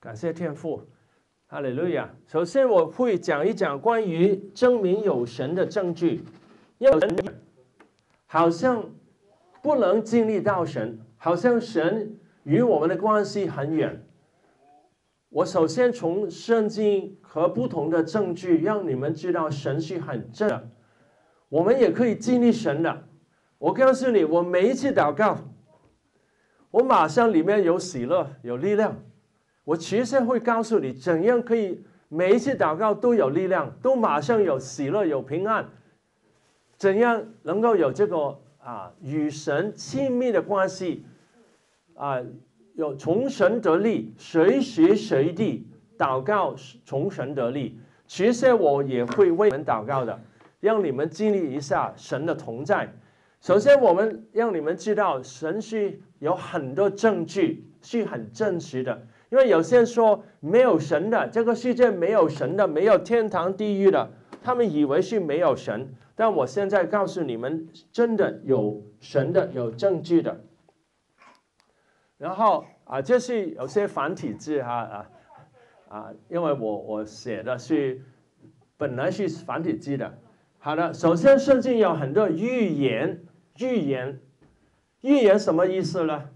感谢天父，哈利路亚。首先我会讲一讲关于证明有神的证据，因为人好像不能经历到神，好像神与我们的关系很远。我首先从圣经和不同的证据，让你们知道神是很真的，我们也可以经历神的。我告诉你，我每一次祷告，我马上里面有喜乐，有力量。我其实会告诉你，怎样可以每一次祷告都有力量，都马上有喜乐，有平安。怎样能够有这个与神亲密的关系有从神得力，随时随地祷告从神得力。其实我也会为你们祷告的，让你们经历一下神的同在。首先，我们让你们知道，神是有很多证据，是很真实的。因为有些人说没有神的，这个世界没有神的，没有天堂地狱的，他们以为是没有神。但我现在告诉你们，真的有神的，有证据的。然后这是有些繁体字因为我写的是本来是繁体字的。好的，首先圣经有很多预言，预言什么意思呢？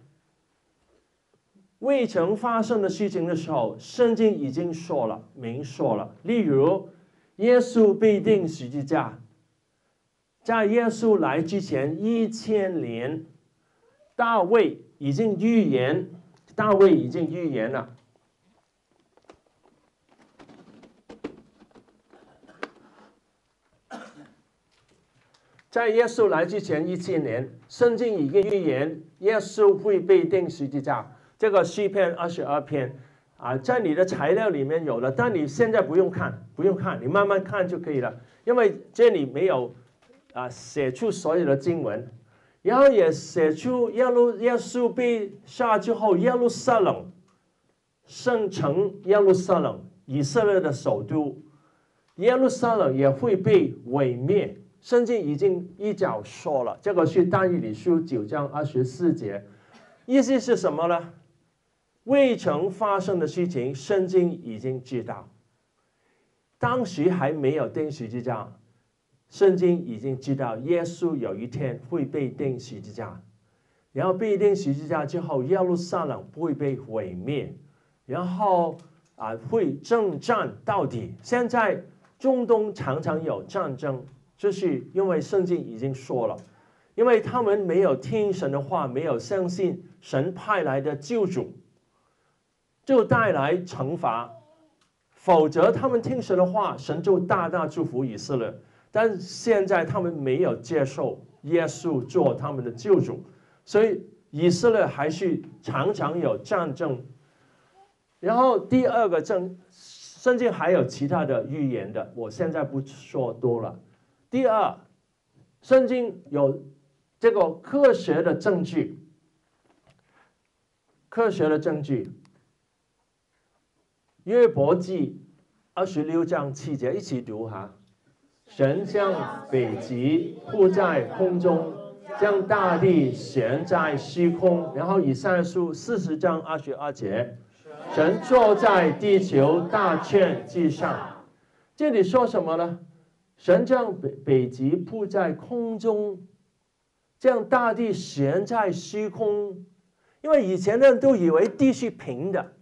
未曾发生的事情的时候，圣经已经说了，明说了。例如，耶稣被钉十字架，在耶稣来之前1000年，大卫已经预言了。在耶稣来之前1000年，圣经已经预言耶稣会被钉十字架。这个诗篇22篇在你的材料里面有了，但你现在不用看，你慢慢看就可以了，因为这里没有写出所有的经文，然后也写出耶稣被杀之后，耶路撒冷圣城耶路撒冷，以色列的首都耶路撒冷也会被毁灭。圣经已经一早说了，这个是但以理书9章24节，意思是什么呢？未曾发生的事情，圣经已经知道。当时还没有钉十字架，圣经已经知道耶稣有一天会被钉十字架，然后被钉十字架之后，耶路撒冷会被毁灭，然后会征战到底。现在中东常常有战争，就是因为圣经已经说了，因为他们没有听神的话，没有相信神派来的救主，就带来惩罚。否则他们听神的话，神就大大祝福以色列。但现在他们没有接受耶稣做他们的救主，所以以色列还是常常有战争。然后第二个圣经还有其他的预言的，我现在不说多了。第二，圣经有这个科学的证据，约伯记26章7节，一起读哈。神将北极铺在空中，将大地悬在虚空。然后以赛亚书40章22节，神坐在地球大圈之上。这里说什么呢？神将北极铺在空中，将大地悬在虚空。因为以前的人都以为地是平的，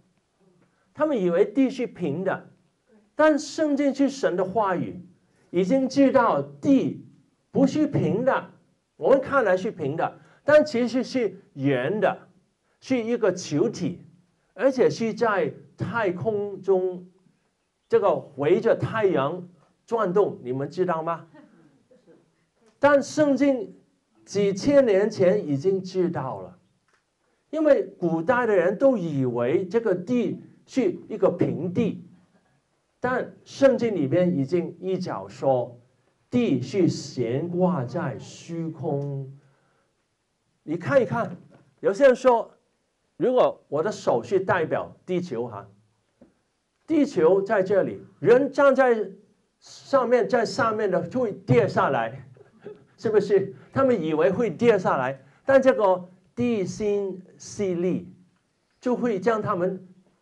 但圣经是神的话语，已经知道地不是平的，我们看来是平的，但其实是圆的，是一个球体，而且是在太空中这个围着太阳转动，你们知道吗？但圣经几千年前已经知道了，因为古代的人都以为这个地是一个平地，但圣经里面已经一早说地是悬挂在虚空。你看一看，有些人说，如果我的手是代表地球地球在这里，人站在上面，在上面的就会跌下来，是不是？他们以为会跌下来，但这个地心吸力就会将他们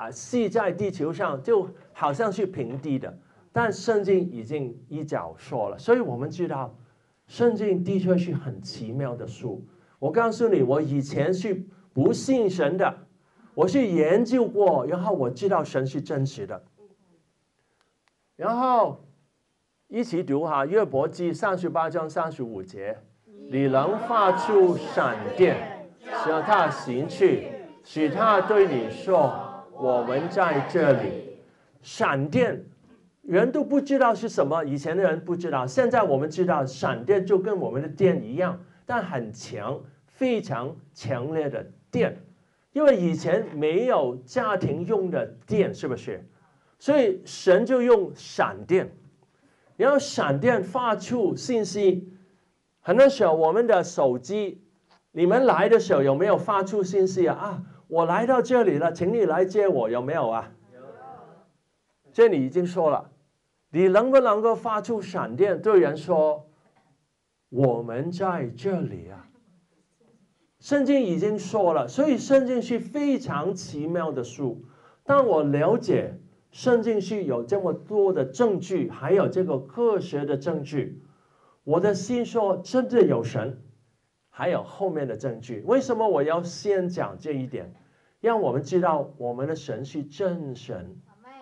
系在地球上，就好像是平地的。但圣经已经一早说了，所以我们知道，圣经的确是很奇妙的书。我告诉你，我以前是不信神的，我是研究过，然后我知道神是真实的。然后一起读哈，约伯记38章35节，你能发出闪电，使他行去，使他对你说，我们在这里。闪电人都不知道是什么，以前的人不知道，现在我们知道闪电就跟我们的电一样，但很强，非常强烈的电，因为以前没有家庭用的电，是不是？所以神就用闪电，然后闪电发出信息。很多时候我们的手机，你们来的时候有没有发出信息啊？我来到这里了，请你来接我，有没有啊？这里已经说了，你能不能够发出闪电对人说我们在这里啊？圣经已经说了，所以圣经是非常奇妙的书。当我了解圣经是有这么多的证据，还有这个科学的证据，我的心说真的有神，还有后面的证据。为什么我要先讲这一点？让我们知道我们的神是真神。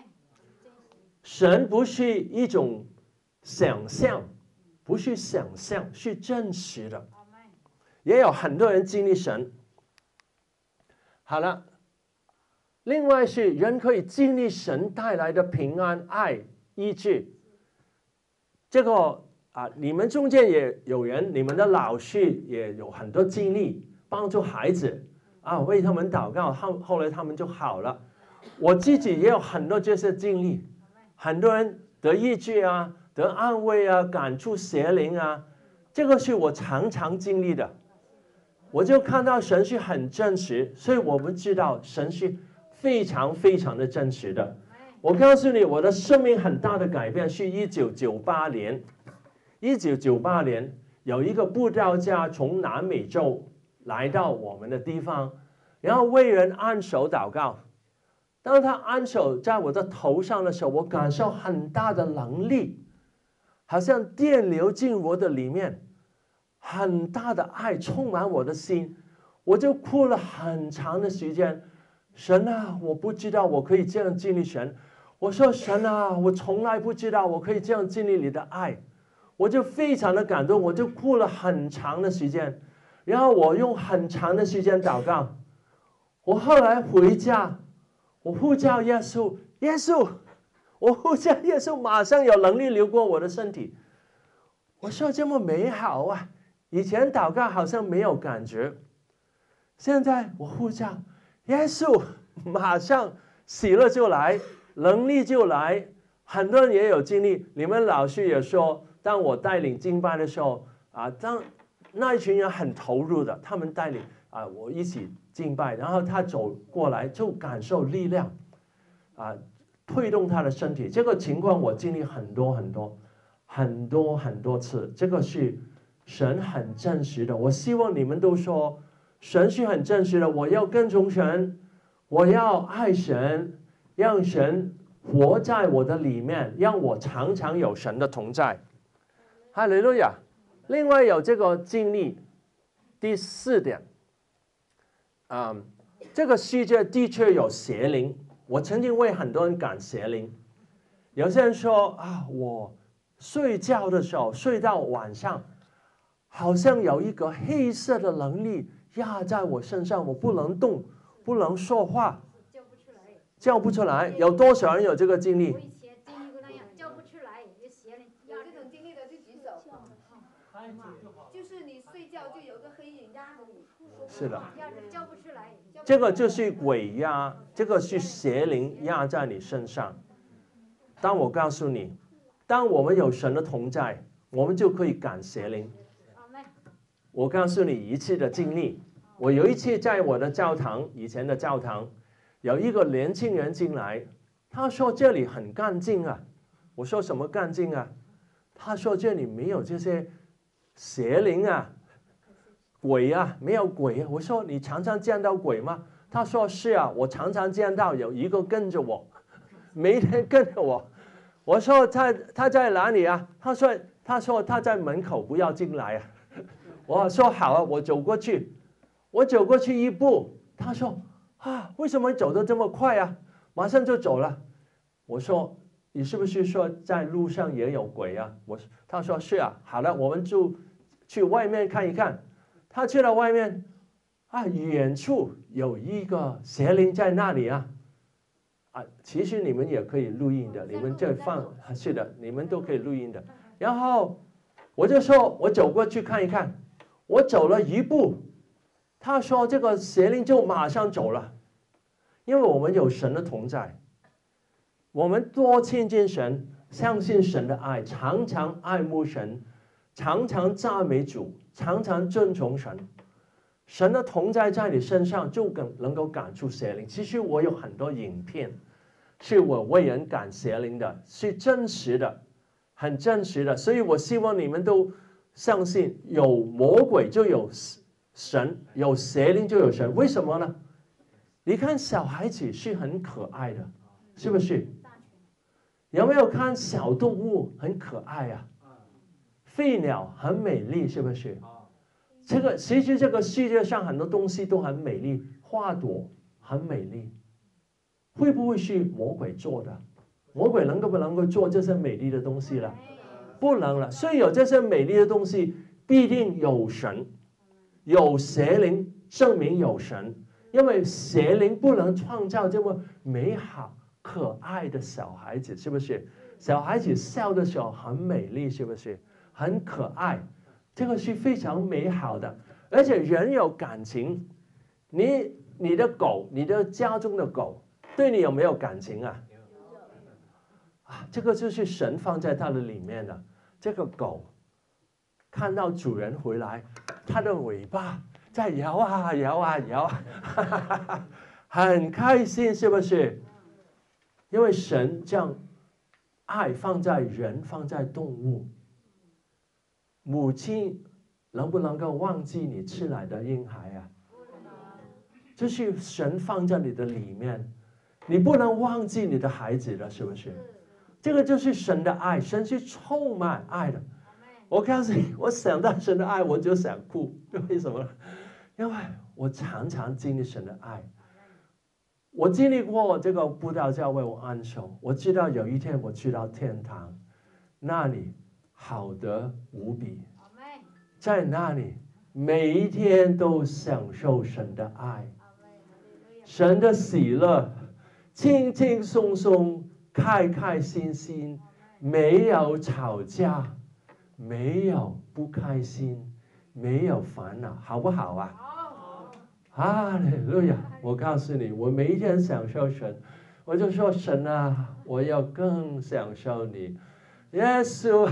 神不是一种想象，不是想象，是真实的。也有很多人经历神。好了，另外是人可以经历神带来的平安、爱、医治。这个你们中间也有人，你们的老师也有很多经历，帮助孩子为他们祷告，后来他们就好了。我自己也有很多这些经历。很多人得医治得安慰赶出邪灵这个是我常常经历的。我就看到神是很真实，所以我们知道神是非常非常的真实的。我告诉你，我的生命很大的改变是1998年。1998年有一个布道家从南美洲来到我们的地方，然后为人按手祷告。当他按手在我的头上的时候，我感受很大的能力，好像电流进我的里面，很大的爱充满我的心，我就哭了很长的时间。神啊，我不知道我可以这样经历神。我说神啊，我从来不知道我可以这样经历你的爱。我就非常的感动，我就哭了很长的时间，然后我用很长的时间祷告。我后来回家，我呼叫耶稣，耶稣，我呼叫耶稣，马上有能力流过我的身体。我说这么美好以前祷告好像没有感觉，现在我呼叫耶稣，马上喜乐就来，能力就来。很多人也有经历，你们老师也说，当我带领敬拜的时候当那一群人很投入的，他们带领我一起敬拜，然后他走过来就感受力量推动他的身体。这个情况我经历很多次。这个是神很真实的。我希望你们都说神是很真实的，我要跟从神，我要爱神，让神活在我的里面，让我常常有神的同在。哈利路亚。另外有这个经历，第4点这个世界的确有邪灵。我曾经为很多人赶邪灵。有些人说我睡觉的时候，睡到晚上，好像有一个黑色的能力压在我身上，我不能动，不能说话，叫不出来。有多少人有这个经历？ 我以前经历过那样，叫不出来，有邪灵。 有这种经历的就举手。就是你睡觉就有个黑影压着你。 是的。 压着叫不出来。 这个就是鬼压，这个是邪灵压在你身上。当我告诉你，当我们有神的同在，我们就可以赶邪灵。我告诉你一次的经历，我有一次在我的教堂，以前的教堂，有一个年轻人进来，他说这里很干净我说什么干净他说这里没有这些邪灵鬼没有鬼我说你常常见到鬼吗？ 他说是啊，我常常见到有一个跟着我，每天跟着我。我说他在哪里啊？他说他在门口，不要进来啊。我说好啊，我走过去。我走过去一步，他说啊，为什么走得这么快啊？马上就走了。我说你是不是说在路上也有鬼啊？他说是啊。好了，我们就去外面看一看。他去了外面，啊，远处有一个邪灵在那里啊。啊，其实你们也可以录音的，你们这是的，你们都可以录音的。然后我就说，我走过去看一看。我走了一步，他说这个邪灵就马上走了，因为我们有神的同在，我们多亲近神，相信神的爱，常常爱慕神，常常赞美主，常常尊崇神。神的同在在你身上，就能够赶出邪灵。其实我有很多影片，是我为人赶邪灵的，是真实的，很真实的。所以我希望你们都相信，有魔鬼就有神，有邪灵就有神。为什么呢？你看小孩子是很可爱的，是不是？有没有看小动物很可爱啊？飞鸟很美丽，是不是？其实这个世界上很多东西都很美丽，花朵很美丽，会不会是魔鬼做的？魔鬼不能够做这些美丽的东西了？不能了。所以有这些美丽的东西，必定有神，有邪灵，证明有神。因为邪灵不能创造这么美好可爱的小孩子，是不是？小孩子笑的时候很美丽，是不是？很可爱。这个是非常美好的，而且人有感情。你的狗，你的家中的狗，对你有没有感情啊？啊，这个就是神放在它的里面的。这个狗看到主人回来，它的尾巴在摇啊摇啊摇啊，很开心，是不是？因为神将爱放在人，放在动物。母亲能不能够忘记你吃奶的婴孩啊？这是神放在你的里面，你不能忘记你的孩子了，是不是？这个就是神的爱，神是充满爱的。我告诉你，我想到神的爱我就想哭，为什么？因为我常常经历神的爱。我经历过这个布道教为我安守，我知道有一天我去到天堂，那里好得无比，在那里每一天都享受神的爱，神的喜乐，轻轻松松，开开心心，没有吵架，没有不开心，没有烦恼，好不好啊？哈利路亚！我告诉你，我每一天享受神，我就说神啊，我要更享受你。耶稣，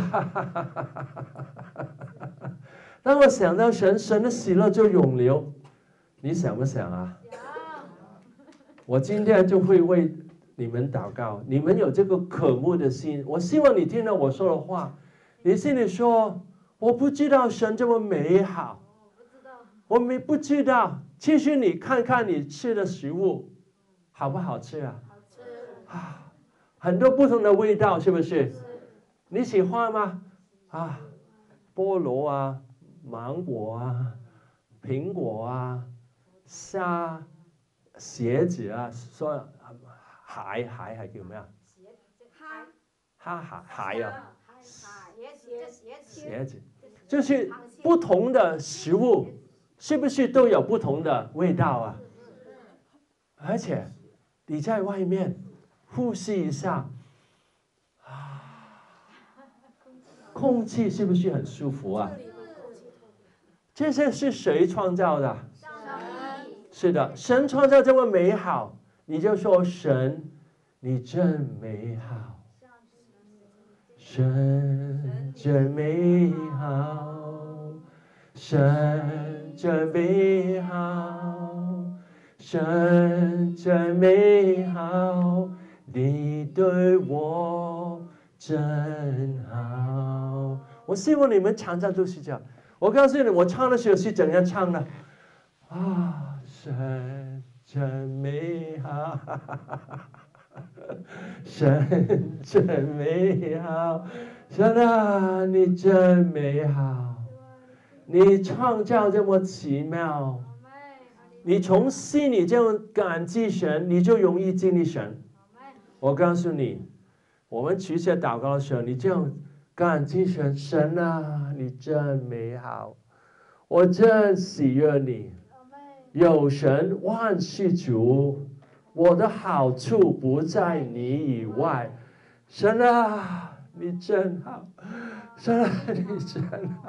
当我想到神的喜乐就涌流，你想不想啊？我今天就会为你们祷告，你们有这个渴慕的心。我希望你听到我说的话，你心里说：我不知道神这么美好，我不知道。其实你看看你吃的食物，好不好吃啊？好吃啊，很多不同的味道，是不是？你喜欢吗？啊，菠萝啊，芒果啊，苹果啊，虾、茄子啊，说蟹係叫咩啊？蟹啊，茄子，就是不同的食物，是不是都有不同的味道啊？而且你在外面呼吸一下。空气是不是很舒服啊？这些是谁创造的？是的，神创造这么美好，你就说神，你真美好，神真美好，神真美好，神真美好，你对我真好。我希望你们常常都是这样。我告诉你，我唱的时候是怎样唱的啊？神真美好，神真美好，神啊，你真美好，你创造这么奇妙，你从心里这样感激神，你就容易经历神。我告诉你，我们举起祷告的时候，你这样感激神，神啊，你真美好，我真喜悦你。有神万事足，我的好处不在你以外。神啊，你真好，神啊，你真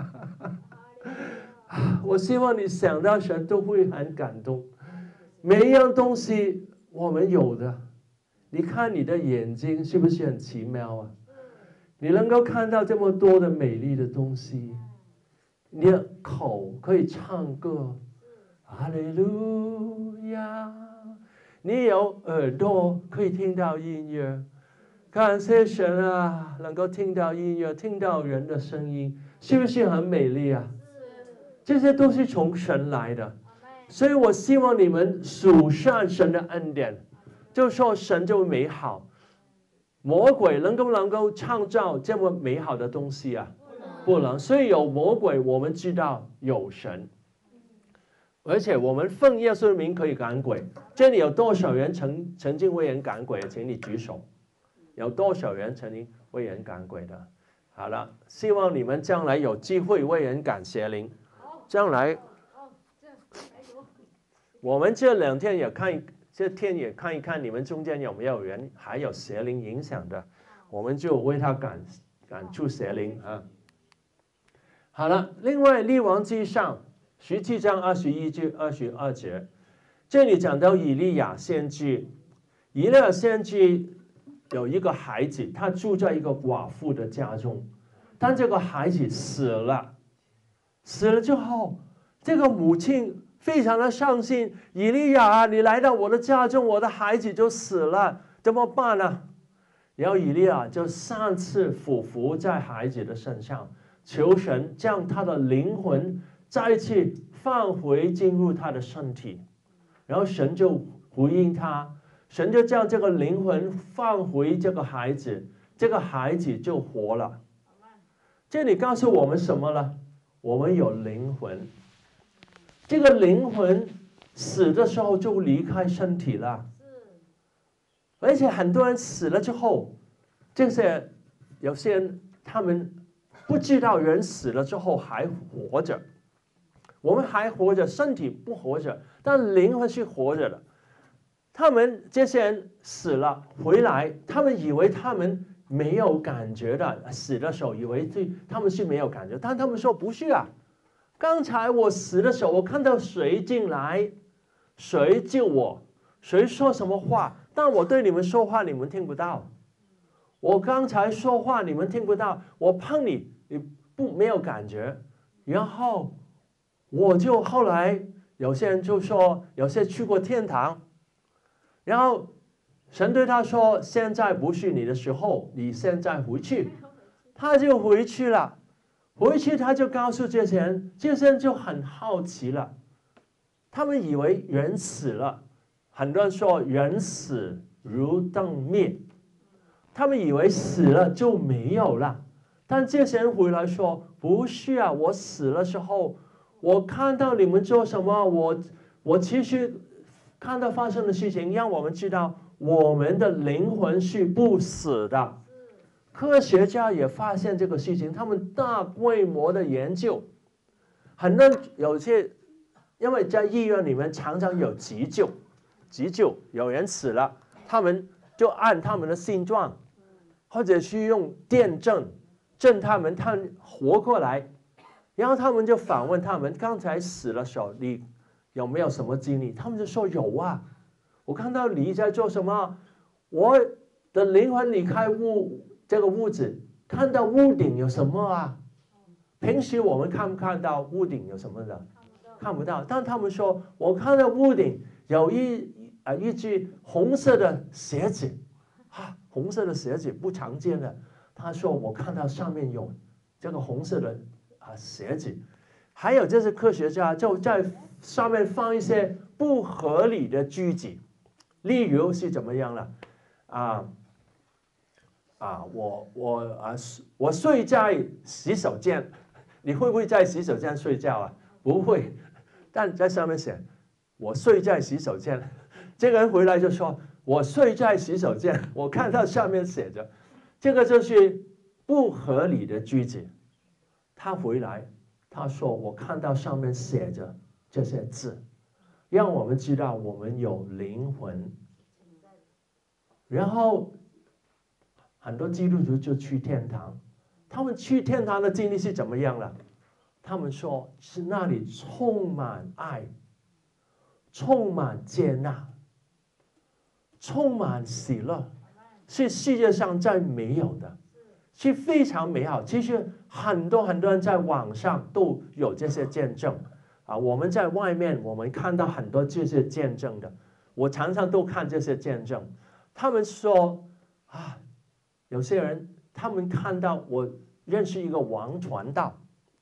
好。我希望你想到神都会很感动。每一样东西我们有的，你看你的眼睛是不是很奇妙啊？你能够看到这么多的美丽的东西，你的口可以唱歌。哈利路亚！你有耳朵可以听到音乐，感谢神啊，能够听到音乐，听到人的声音，是不是很美丽啊？这些都是从神来的，所以我希望你们数算神的恩典，就说神就美好。魔鬼能够创造这么美好的东西啊？不能。所以有魔鬼，我们知道有神。而且我们奉耶稣的名可以赶鬼。这里有多少人曾经为人赶鬼的？请你举手。有多少人曾经为人赶鬼的？好了，希望你们将来有机会为人赶邪灵。将来，我们这2天也看一看你们中间有没有人还有邪灵影响的，我们就为他赶出邪灵啊。好了，另外列王记上17章21至22节，这里讲到以利亚先知。以利亚先知有一个孩子，他住在一个寡妇的家中，但这个孩子死了。死了之后，这个母亲非常的伤心。以利亚，你来到我的家中，我的孩子就死了，怎么办呢？然后以利亚就3次俯伏在孩子的身上，求神将他的灵魂再次放回进入他的身体。然后神就回应他，神就将这个灵魂放回这个孩子，这个孩子就活了。这里告诉我们什么呢？我们有灵魂，这个灵魂死的时候就离开身体了。而且很多人死了之后，有些人他们不知道人死了之后还活着。我们还活着，身体不活着，但灵魂是活着的。这些人死了回来，他们以为他们没有感觉的，死的时候以为他们是没有感觉，但他们说不是啊。刚才我死的时候，我看到谁进来，谁救我，谁说什么话，但我对你们说话，你们听不到。我刚才说话，你们听不到。我碰你，你没有感觉。然后我就后来有些人就说，有些去过天堂，然后神对他说：“现在不是你的时候，你现在回去。”他就回去了。回去他就告诉这些人，这些人就很好奇了。他们以为人死了，很多人说人死如灯灭，他们以为死了就没有了。但这些人回来说：“不是啊，我死了之后，我看到你们做什么，我其实看到发生的事情，让我们知道我们的灵魂是不死的。”科学家也发现这个事情，他们大规模的研究，很多有些，因为在医院里面常常有急救，有人死了，他们就按他们的心脏，或者是用电震他们活过来，然后他们就访问他们，刚才死的时候你有没有什么经历？他们就说有啊，我看到你在做什么，我的灵魂离开这个屋子，看到屋顶有什么啊？平时我们看不看到屋顶有什么的？看不到。但他们说，我看到屋顶有一只红色的鞋子，红色的鞋子不常见的。他说我看到上面有这个红色的鞋子，还有这些科学家就在上面放一些不合理的拘谨。例如是怎么样了？我睡在洗手间，你会不会在洗手间睡觉啊？不会，但在上面写我睡在洗手间，这个人回来就说我睡在洗手间，我看到上面写着，这个就是不合理的句子。他回来他说我看到上面写着这些字，让我们知道我们有灵魂。然后很多基督徒就去天堂，他们去天堂的经历是怎么样了？他们说是那里充满爱，充满接纳，充满喜乐，是世界上再没有的，是非常美好。其实很多人在网上都有这些见证啊，我们在外面我们看到很多这些见证的，我常常都看这些见证。他们说啊，有些人他们看到，我认识一个王传道，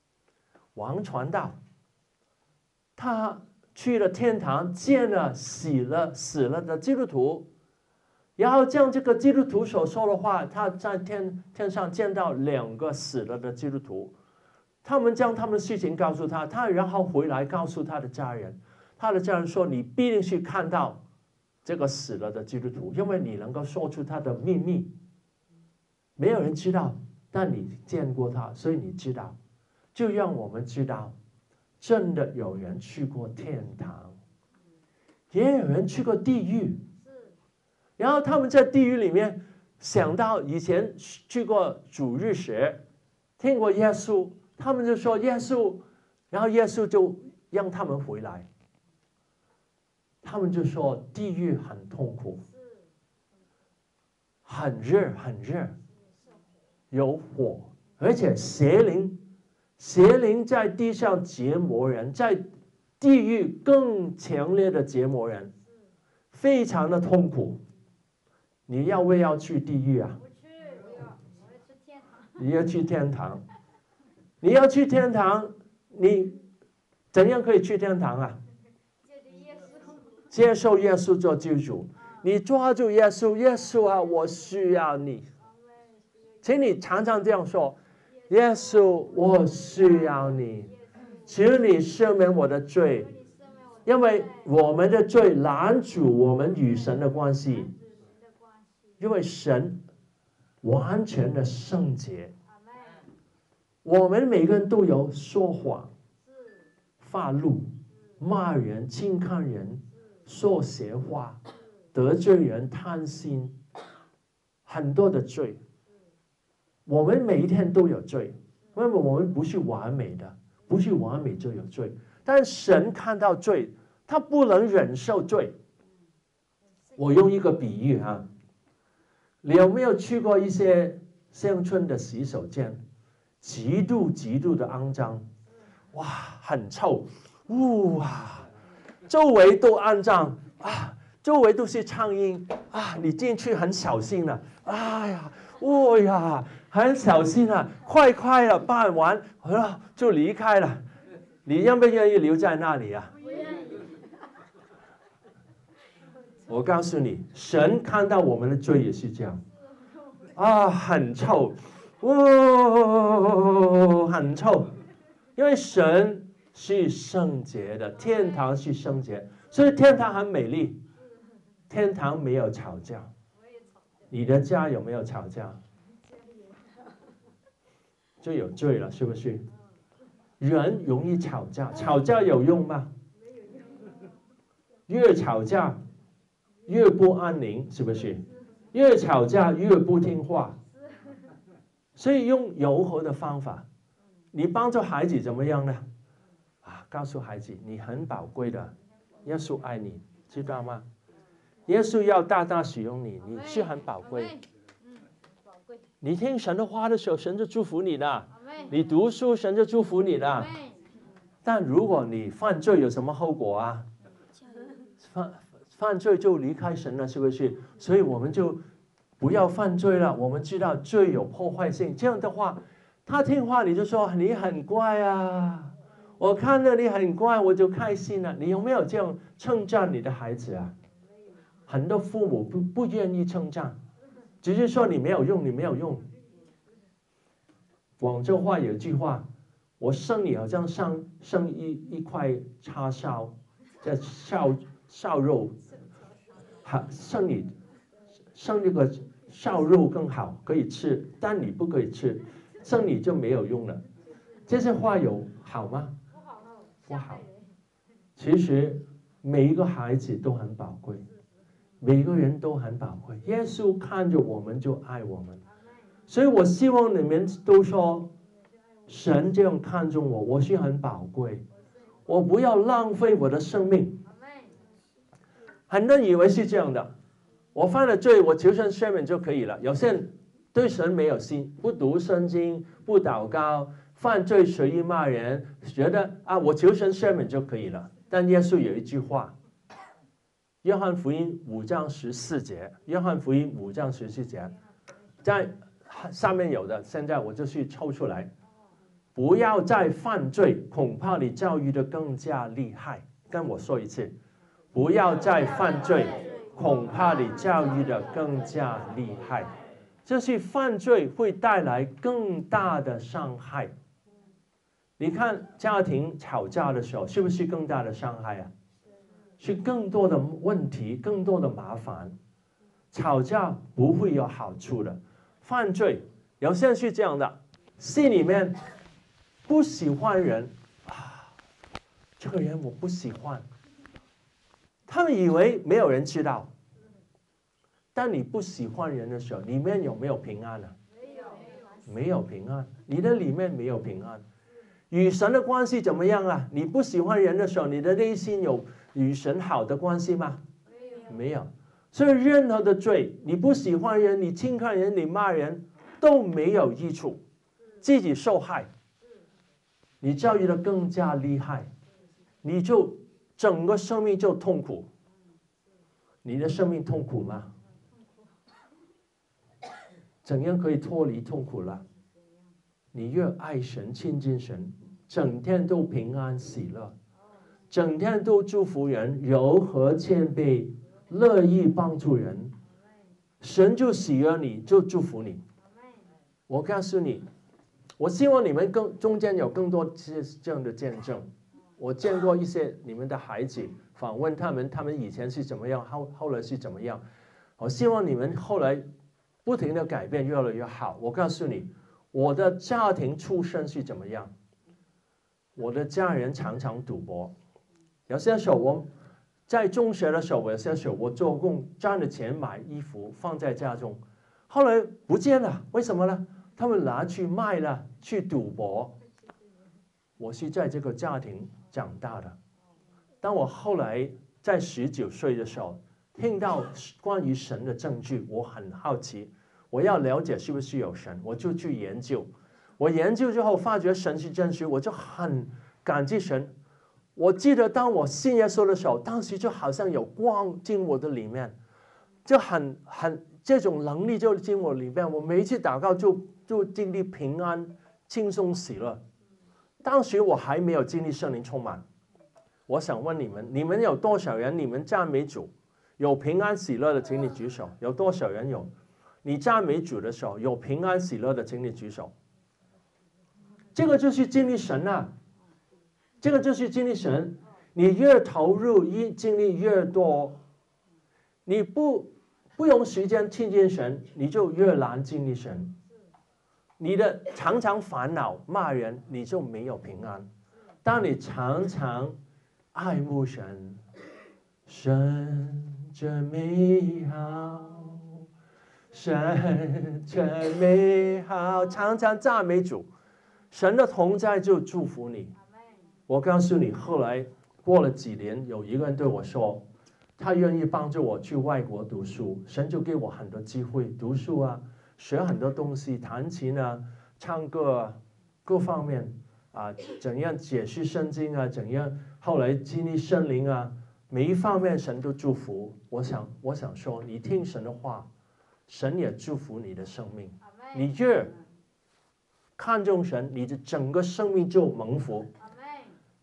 他去了天堂，见了死了的基督徒，然后将这个基督徒所说的话，他在天上见到2个死了的基督徒，他们将他们的事情告诉他，然后回来告诉他的家人，他的家人说你必定去看到这个死了的基督徒，因为你能够说出他的秘密，没有人知道，但你见过他，所以你知道。就让我们知道，真的有人去过天堂，也有人去过地狱。然后他们在地狱里面想到以前去过主日学，听过耶稣，他们就说耶稣，然后耶稣就让他们回来。他们就说地狱很痛苦，很热，有火，而且邪灵在地上折磨人，在地狱更强烈的折磨人，非常的痛苦。你要不要去地狱啊？你要去天堂。你要去天堂，你怎样可以去天堂啊？接受耶稣做救主，你抓住耶稣，耶稣啊，我需要你。请你常常这样说，耶稣，我需要你，求你赦免我的罪，因为我们的罪拦阻我们与神的关系，因为神完全的圣洁。我们每个人都有说谎、发怒、骂人、轻看人、说邪话、得罪人、贪心，很多的罪。我们每一天都有罪，因为我们不是完美的，不是完美就有罪。但神看到罪，他不能忍受罪。我用一个比喻哈，你有没有去过一些乡村的洗手间？极度的肮脏，哇，很臭，哇，周围都肮脏啊，周围都是苍蝇啊，你进去很小心了，哎呀，哦呀，很小心啊，快了，办完就离开了，你愿不愿意留在那里啊？ 不愿意。 我告诉你，神看到我们的罪也是这样，啊，很臭。很臭，因为神是圣洁的，天堂是圣洁，所以天堂很美丽。天堂没有吵架，你的家有没有吵架？就有罪了，是不是？人容易吵架，吵架有用吗？越吵架越不安宁，是不是？越吵架越不听话。所以用柔和的方法，你帮助孩子怎么样呢？啊，告诉孩子你很宝贵的，耶稣爱你，知道吗？耶稣要大大使用你，你是很宝贵。你听神的话的时候，神就祝福你的；你读书，神就祝福你的。但如果你犯罪，有什么后果啊？犯罪就离开神了，是不是？所以我们就不要犯罪了。我们知道罪有破坏性，这样的话，他听话你就说你很乖啊， 我看到你很乖，我就开心了。你有没有这样称赞你的孩子啊？很多父母不愿意称赞，只是说你没有用，你没有用。广州话有句话，我生你好像生一块叉烧，叫烧肉，生这个烧肉更好，可以吃，但你不可以吃，生你就没有用了。这些话有好吗？不好。其实每一个孩子都很宝贵，每个人都很宝贵。耶稣看着我们就爱我们，所以我希望你们都说，神这样看重我，我是很宝贵，我不要浪费我的生命。很多人以为是这样的，我犯了罪，我求神赦免就可以了。有些人对神没有心，不读圣经，不祷告，犯罪随意骂人，觉得啊，我求神赦免就可以了。但耶稣有一句话，约翰福音5章14节，约翰福音5章14节，在上面有的，现在我就去抽出来。不要再犯罪，恐怕你教育的更加厉害。跟我说一次，不要再犯罪，恐怕你教育的更加厉害。这是犯罪会带来更大的伤害。你看家庭吵架的时候，是不是更大的伤害啊？是更多的问题，更多的麻烦。吵架不会有好处的。犯罪有些人是这样的，心里面不喜欢人啊，这个人我不喜欢。他们以为没有人知道，但你不喜欢人的时候，里面有没有平安啊？没有平安，你的里面没有平安。与神的关系怎么样啊？你不喜欢人的时候，你的内心有与神好的关系吗？没有。所以任何的罪，你不喜欢人，你轻看人，你骂人，都没有益处，自己受害，你教育的更加厉害，你就整个生命就痛苦。你的生命痛苦吗？怎样可以脱离痛苦了？你越爱神，亲近神，整天都平安喜乐，整天都祝福人，柔和谦卑，乐意帮助人，神就喜悦你，就祝福你。我告诉你，我希望你们中间有更多这样的见证。我见过一些你们的孩子，访问他们以前是怎么样，后来是怎么样。我希望你们后来不停的改变，越来越好。我告诉你，我的家庭出身是怎么样？我的家人常常赌博，有些时候我在中学的时候，有些时候我做工赚的钱买衣服放在家中，后来不见了，为什么呢？他们拿去卖了，去赌博。我是在这个家庭长大的。当我后来在19岁的时候，听到关于神的证据，我很好奇，我要了解是不是有神，我就去研究。我研究之后发觉神是真实，我就很感激神。我记得当我信耶稣的时候，当时就好像有光进我的里面，就很这种能力就进我里面。我每一次祷告就经历平安、轻松、喜乐。当时我还没有经历圣灵充满。我想问你们有多少人？你们赞美主有平安喜乐的，请你举手。有多少人有？你赞美主的时候有平安喜乐的，请你举手。这个就是经历神啊，这个就是经历神。你越投入，经历越多。你不用时间亲近神，你就越难经历神。你的常常烦恼骂人，你就没有平安。当你常常爱慕神，神真美好，神真美好，常常赞美主，神的同在就祝福你。我告诉你，后来过了几年，有一个人对我说，他愿意帮助我去外国读书，神就给我很多机会读书啊，学很多东西，弹琴啊，唱歌啊，各方面啊，怎样解释圣经啊，怎样后来经历圣灵啊，每一方面神都祝福。我想说，你听神的话，神也祝福你的生命。你越看重神，你的整个生命就蒙福。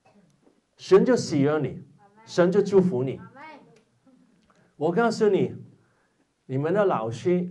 神就喜悦你，神就祝福你。 阿门。 我告诉你，你们的老师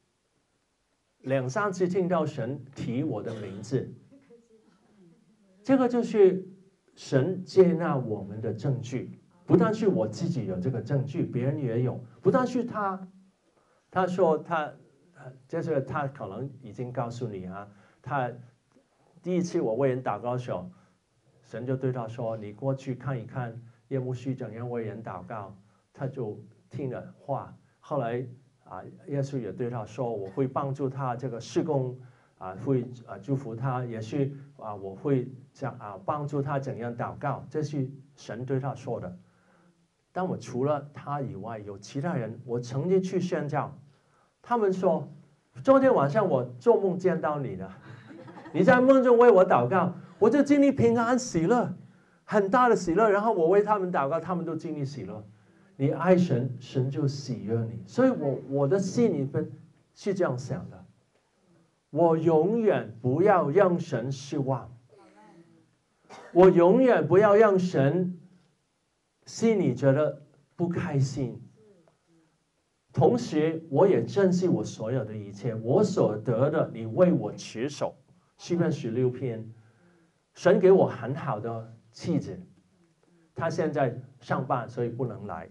2、3次听到神提我的名字，这个就是神接纳我们的证据。不但是我自己有这个证据，别人也有。不但是他说就是他可能已经告诉你啊，他第一次我为人祷告的时候，神就对他说：“你过去看一看叶牧师怎样为人祷告。”他就听了话。后来耶稣也对他说：“我会帮助他这个事工会祝福他，也是我会帮助他怎样祷告。”这是神对他说的。但我除了他以外，有其他人，我曾经去宣教，他们说：“昨天晚上我做梦见到你了，你在梦中为我祷告，我就经历平安喜乐，很大的喜乐。然后我为他们祷告，他们都经历喜乐。你爱神，神就喜悦你。所以我的心里面是这样想的：我永远不要让神失望，我永远不要让神心里觉得不开心。同时，我也珍惜我所有的一切，我所得的，你为我持守。诗篇16篇，神给我很好的妻子，他现在上班，所以不能来。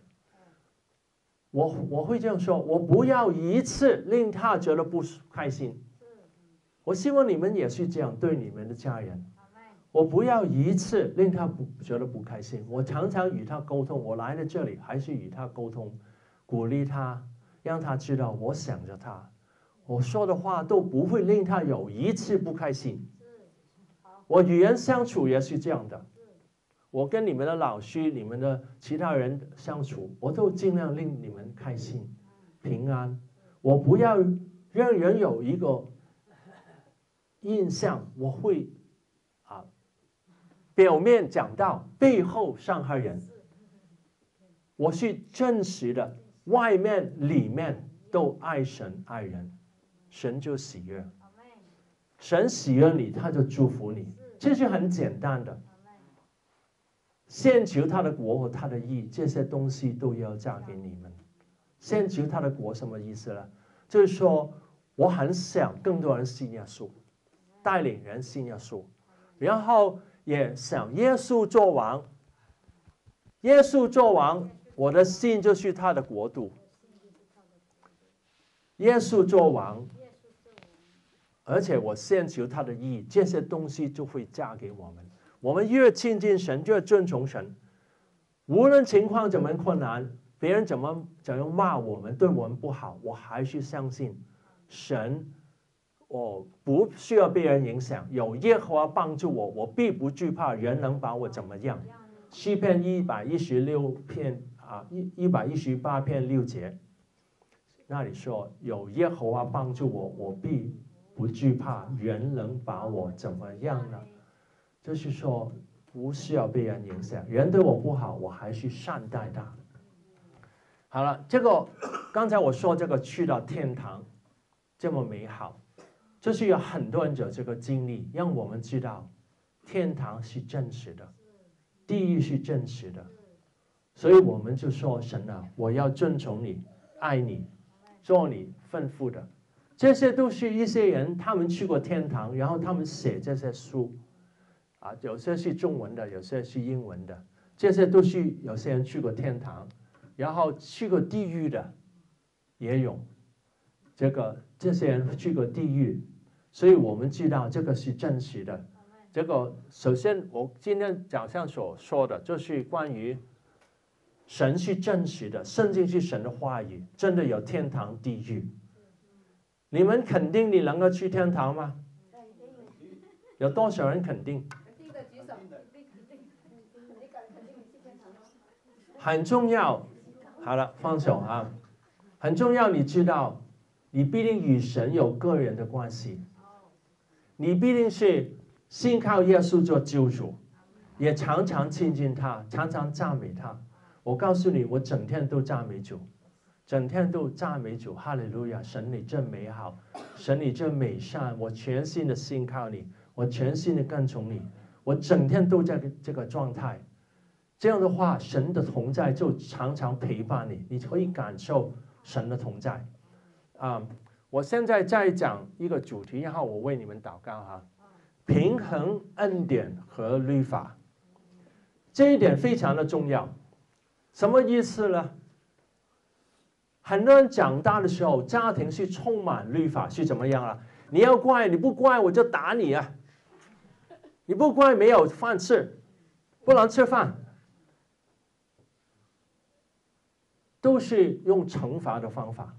我会这样说，我不要一次令他觉得不开心。我希望你们也是这样对你们的家人。我不要一次令他觉得不开心。我常常与他沟通，我来了这里还是与他沟通，鼓励他，让他知道我想着他，我说的话都不会令他有一次不开心。我与人相处也是这样的，我跟你们的老师、你们的其他人相处，我都尽量令你们开心、平安。我不要让人有一个印象，我会表面讲道，背后伤害人。我是真实的，外面里面都爱神爱人，神就喜悦。神喜悦你，他就祝福你，这是很简单的。先求他的国和他的义，这些东西都要加给你们。先求他的国什么意思呢？就是说，我很想更多人信耶稣，带领人信耶稣，然后也想耶稣做王。耶稣做王，我的心就是他的国度。耶稣做王，而且我先求他的义，这些东西就会加给我们。我们越亲近神，越遵从神。无论情况怎么困难，别人怎样骂我们，对我们不好，我还是相信神。我不需要被人影响，有耶和华帮助我，我必不惧怕人能把我怎么样。诗篇116篇118篇6节，那里说有耶和华帮助我，我必不惧怕人能把我怎么样呢？就是说不需要被人影响，人对我不好，我还是善待他。好了，这个刚才我说这个去到天堂这么美好，就是有很多人有这个经历，让我们知道天堂是真实的，地狱是真实的。所以我们就说，神啊，我要遵从你，爱你，做你吩咐的。这些都是一些人他们去过天堂，然后他们写这些书有些是中文的，有些是英文的，这些都是有些人去过天堂，然后去过地狱的也有。这些人去过地狱，所以我们知道这个是真实的。这个首先我今天早上所说的就是关于神是真实的，圣经是神的话语，真的有天堂地狱。你们肯定你能够去天堂吗？有多少人肯定？很重要。好了，放手啊！很重要，你知道，你必定与神有个人的关系，你必定是信靠耶稣做救主，也常常亲近他，常常赞美他。我告诉你，我整天都赞美主，整天都赞美主，哈利路亚！神你真美好，神你真美善，我全心的信靠你，我全心的跟从你，我整天都在这个状态。 这样的话，神的同在就常常陪伴你，你可以感受神的同在。我现在再讲一个主题，然后我为你们祷告哈。平衡恩典和律法，这一点非常的重要。什么意思呢？很多人长大的时候，家庭是充满律法，是怎么样啊？你要乖，你不乖我就打你啊！你不乖没有饭吃，不能吃饭，都是用惩罚的方法。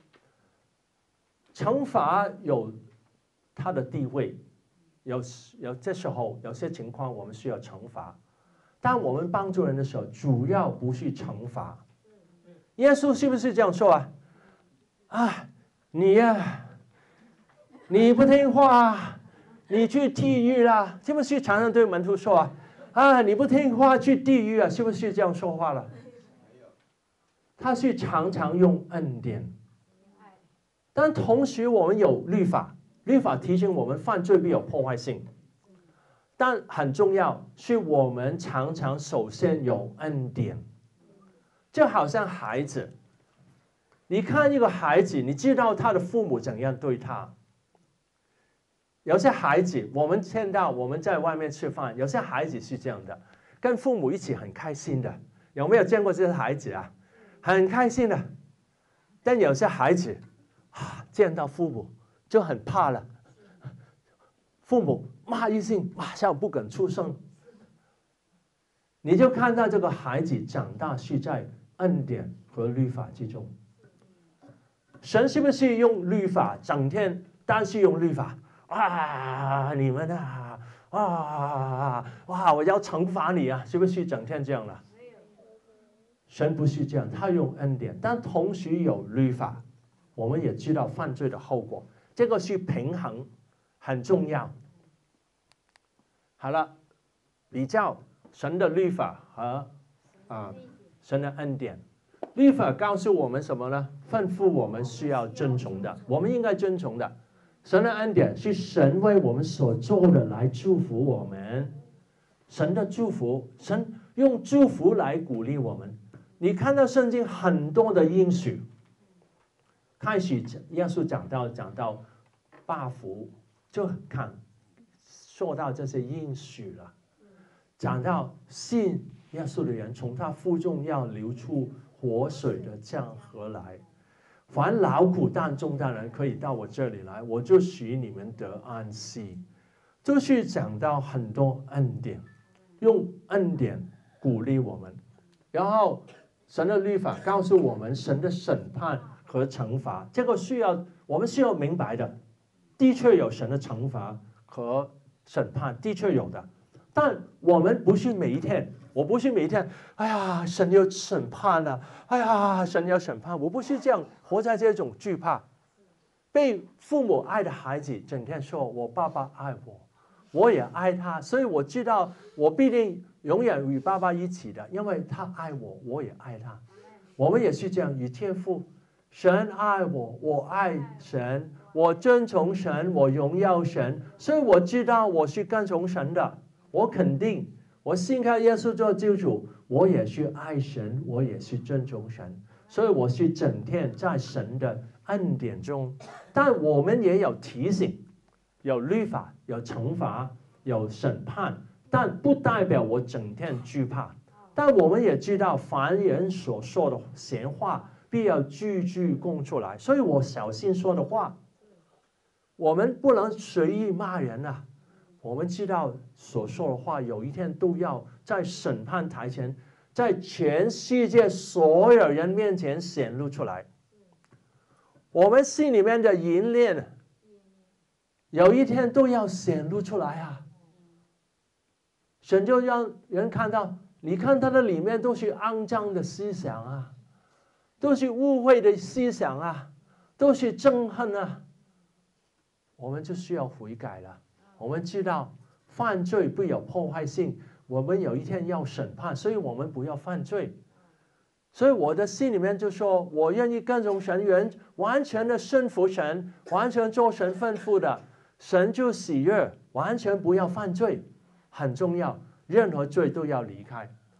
惩罚有它的地位，有这时候有些情况我们需要惩罚，但我们帮助人的时候，主要不是惩罚。耶稣是不是这样说啊？你呀，你不听话，你去地狱啦！是不是常常对门徒说你不听话去地狱啊？是不是这样说话了？他是常常用恩典，但同时我们有律法，律法提醒我们犯罪必有破坏性。但很重要是我们常常首先有恩典。就好像孩子，你看一个孩子，你知道他的父母怎样对他。有些孩子，我们见到我们在外面吃饭，有些孩子是这样的，跟父母一起很开心的。有没有见过这些孩子啊？很开心的。但有些孩子见到父母就很怕了，父母骂一声，马上不敢出声。你就看到这个孩子长大是在恩典和律法之中。神是不是用律法整天单是用律法你们我要惩罚你啊，是不是整天这样了？神不是这样，他用恩典，但同时有律法。我们也知道犯罪的后果，这个是平衡，很重要。好了，比较神的律法和神的恩典。律法告诉我们什么呢？吩咐我们需要遵从的，我们应该遵从的。神的恩典是神为我们所做的，来祝福我们。神的祝福，神用祝福来鼓励我们。你看到圣经很多的应许，开始耶稣讲到8福，就说到这些应许了。讲到信耶稣的人，从他腹中要流出活水的江河来。凡劳苦担重担的人，可以到我这里来，我就许你们得安息。就是讲到很多恩典，用恩典鼓励我们。然后神的律法告诉我们神的审判和惩罚，这个我们需要明白的。的确有神的惩罚和审判，的确有的。但我们不是每一天，我不是每一天，神要审判了，神要审判，我不是这样活在这种惧怕。被父母爱的孩子整天说我爸爸爱我，我也爱他，所以我知道我必定永远与爸爸一起的，因为他爱我，我也爱他。我们也是这样与天父，神爱我，我爱神，我遵从神，我荣耀神，所以我知道我是跟从神的。我肯定，我信靠耶稣做救主，我也是爱神，我也是尊重神，所以我是整天在神的恩典中。但我们也有提醒，有律法，有惩罚，有审判，但不代表我整天惧怕。但我们也知道，凡人所说的闲话，必要句句供出来，所以我小心说的话。我们不能随意骂人啊。我们知道所说的话有一天都要在审判台前，在全世界所有人面前显露出来。我们心里面的淫恋有一天都要显露出来啊！神就让人看到，你看他的里面都是肮脏的思想啊，都是污秽的思想啊，都是憎恨啊。我们就需要悔改了。我们知道犯罪不有破坏性，我们有一天要审判，所以我们不要犯罪。所以我的心里面就说，我愿意跟从神，完全的顺服神，完全做神吩咐的，神就喜悦，完全不要犯罪，很重要，任何罪都要离开。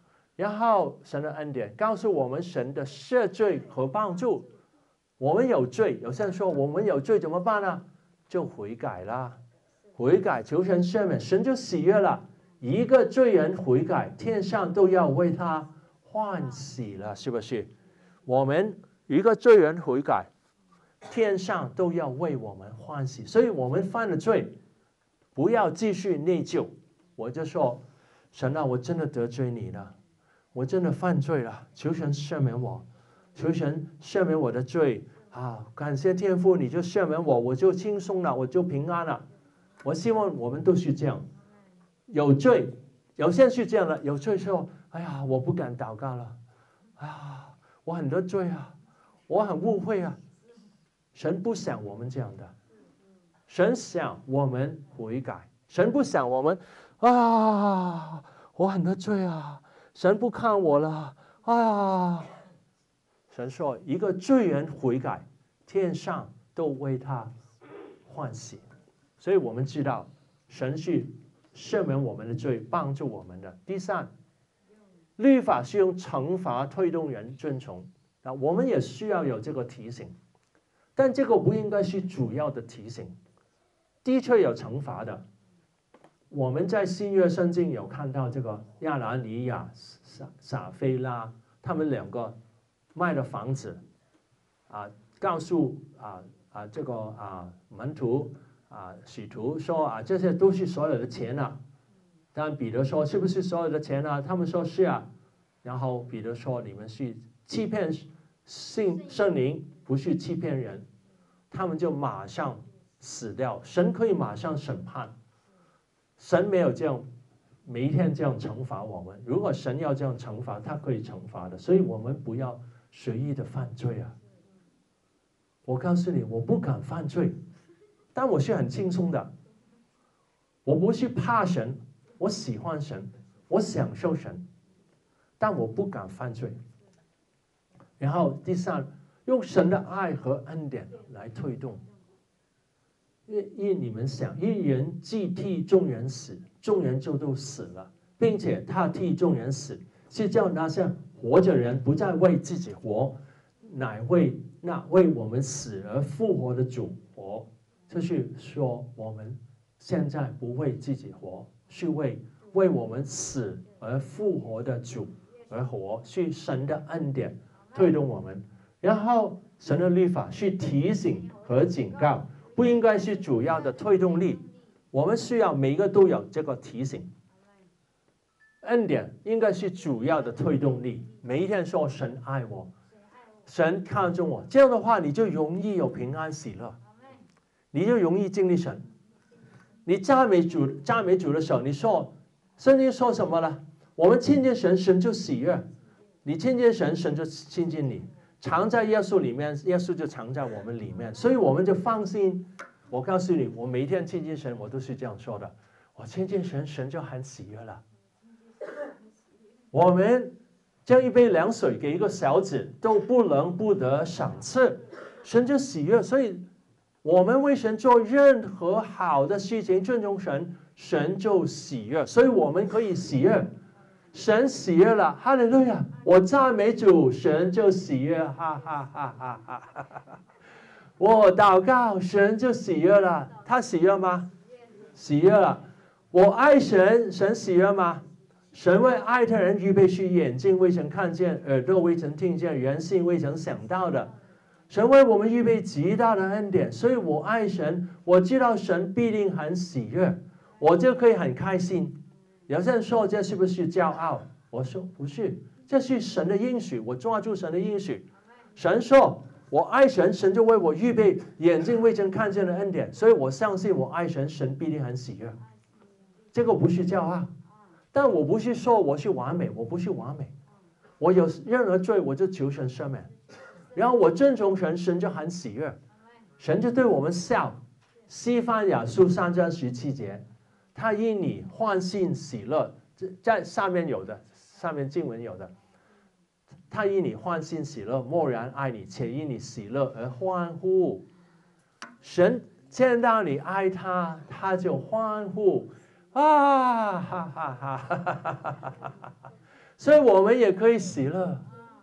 然后神的恩典告诉我们神的赦罪和帮助。我们有罪，有些人说我们有罪怎么办呢？就悔改啦，悔改求神赦免，神就喜悦了。一个罪人悔改，天上都要为他欢喜了，是不是？我们一个罪人悔改，天上都要为我们欢喜。所以我们犯了罪，不要继续内疚。我就说，神啊，我真的得罪你了，我真的犯罪了，求神赦免我，求神赦免我的罪啊！感谢天父，你就赦免我，我就轻松了，我就平安了。我希望我们都是这样。有罪，有些是这样的，有罪说，哎呀，我不敢祷告了，啊，我很多罪啊，我很误会啊。神不想我们这样的，神想我们悔改，神不想我们啊，我很多罪啊，神不看我了，啊，神说一个罪人悔改，天上都为他欢喜。所以我们知道神是赦免我们的罪，帮助我们的。第三，律法是用惩罚推动人遵从，我们也需要有这个提醒，但这个不应该是主要的提醒。的确有惩罚的，我们在新约圣经有看到这个亚拿尼亚、撒非拉，他们两个卖了房子，告诉这个门徒使徒说这些都是所有的钱啊。但彼得说是不是所有的钱啊？他们说是啊。然后彼得说你们是欺骗圣灵，不是欺骗人。他们就马上死掉。神可以马上审判，神没有这样每一天这样惩罚我们。如果神要这样惩罚，他可以惩罚的。所以我们不要随意的犯罪啊。我告诉你，我不敢犯罪，但我是很轻松的。我不是怕神，我喜欢神，我享受神，但我不敢犯罪。然后第三，用神的爱和恩典来推动。因为你们想，一人既替众人死，众人就都死了，并且他替众人死，是叫那些活着人不再为自己活，乃为那为我们死而复活的主活。就是说，我们现在不为自己活，是为我们死而复活的主而活，是神的恩典推动我们。然后神的律法是提醒和警告，不应该是主要的推动力。我们需要每一个都有这个提醒，恩典应该是主要的推动力。每一天说神爱我，神看重我，这样的话你就容易有平安喜乐，你就容易经历神。你赞美主的时候，你说圣经说什么呢？我们亲近神，神就喜悦；你亲近神，神就亲近你。藏在耶稣里面，耶稣就藏在我们里面，所以我们就放心。我告诉你，我每一天亲近神，我都是这样说的：我亲近神，神就很喜悦了。我们将一杯凉水给一个小子，都不能不得赏赐，神就喜悦。所以我们为神做任何好的事情，尊重神，神就喜悦。所以我们可以喜悦，神喜悦了，哈利路亚！我赞美主，神就喜悦，哈哈哈哈哈哈！我祷告，神就喜悦了，他喜悦吗？喜悦了。我爱神，神喜悦吗？神为爱的人预备是眼睛未曾看见，耳朵未曾听见，人心未曾想到的。神为我们预备极大的恩典，所以我爱神，我知道神必定很喜悦，我就可以很开心。有些人说这是不是骄傲？我说不是，这是神的应许，我抓住神的应许。神说我爱神，神就为我预备眼睛未曾看见的恩典，所以我相信我爱神，神必定很喜悦。这个不是骄傲，但我不是说我是完美，我不是完美，我有任何罪我就求神赦免，然后我尊重神，神就很喜悦，神就对我们笑。西番雅书3章17节，他因你欢欣喜乐，在上面有的，上面经文有的，他因你欢欣喜乐，默然爱你，且因你喜乐而欢呼。神见到你爱他，他就欢呼啊！哈哈哈哈哈哈！ 所以我们也可以喜乐。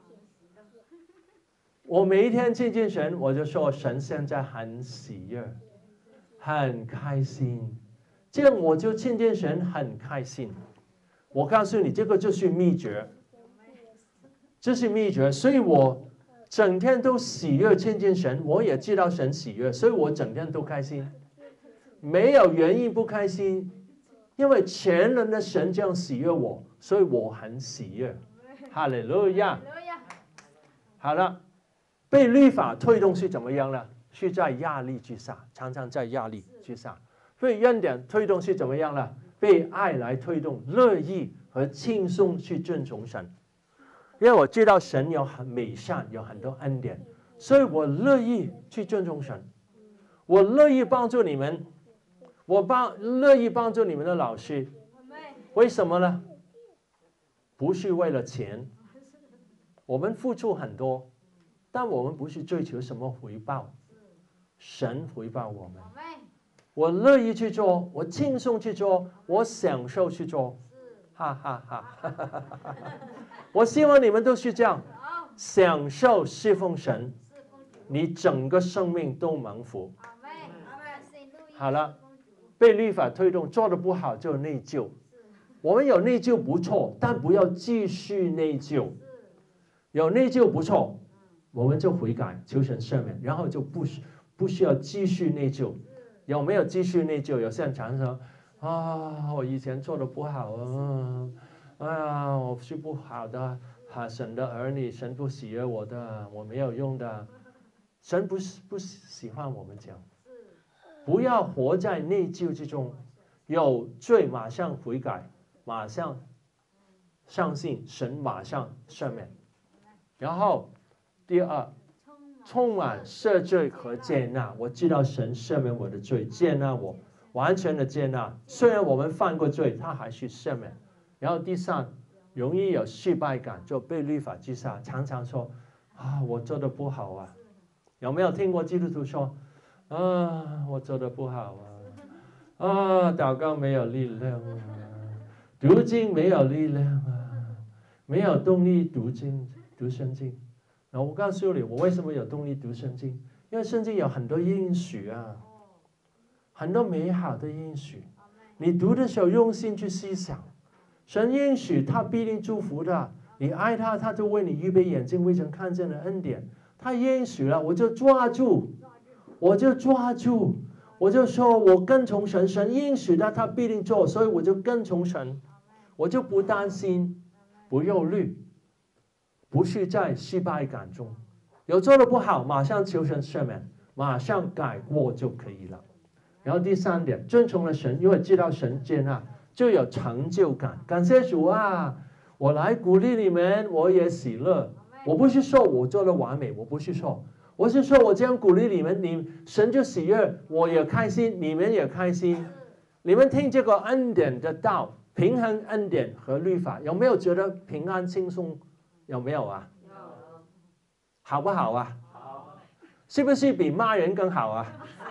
我每一天亲近神，我就说神现在很喜悦，很开心，这样我就亲近神很开心。我告诉你，这个就是秘诀，这是秘诀。所以我整天都喜悦亲近神，我也知道神喜悦，所以我整天都开心，没有原因不开心，因为全能的神这样喜悦我，所以我很喜悦。哈利路亚！好了。被律法推动是怎么样呢？是在压力之下，常常在压力之下。被恩典推动是怎么样呢？被爱来推动，乐意和轻松去遵从神。因为我知道神有很美善，有很多恩典，所以我乐意去遵从神。我乐意帮助你们，乐意帮助你们的老师。为什么呢？不是为了钱，我们付出很多。但我们不是追求什么回报，神回报我们。我乐意去做，我轻松去做，我享受去做，哈哈哈！我希望你们都是这样，享受侍奉神，你整个生命都蒙福。好了，被律法推动，做得不好就内疚。我们有内疚不错，但不要继续内疚。有内疚不错。我们就悔改，求神赦免，然后就不需要继续内疚。有没有继续内疚？有些人常说啊，我以前做的不好啊，哎呀，我是不好的，神的儿女，神不喜悦我的，我没有用的，神不喜欢我们这样。不要活在内疚之中，有罪马上悔改，马上相信神，马上赦免，然后。第二，充满赦罪和接纳。我知道神赦免我的罪，接纳我，完全的接纳。虽然我们犯过罪，他还是赦免。然后第三，容易有失败感，就被律法之下，常常说啊，我做的不好啊。有没有听过基督徒说啊，我做的不好啊，祷告没有力量啊，读经没有力量啊，没有动力读圣经。然后我告诉你，我为什么有动力读圣经？因为圣经有很多应许啊，很多美好的应许。你读的时候用心去思想，神应许他必定祝福的。你爱他，他就为你预备眼睛未曾看见的恩典。他应许了，我就抓住，我就说我跟从神，神应许的他必定做，所以我就跟从神，我就不担心，不忧虑。不是在失败感中，有做的不好，马上求神赦免，马上改过就可以了。然后第三点，遵从了神，因为知道神接纳，就有成就感。感谢主啊！我来鼓励你们，我也喜乐。我不是说我做的完美，我不是说，我是说我这样鼓励你们，神就喜悦，我也开心，你们也开心。你们听这个恩典的道，平衡恩典和律法，有没有觉得平安轻松？有没有啊？好不好啊？是不是比骂人更好啊？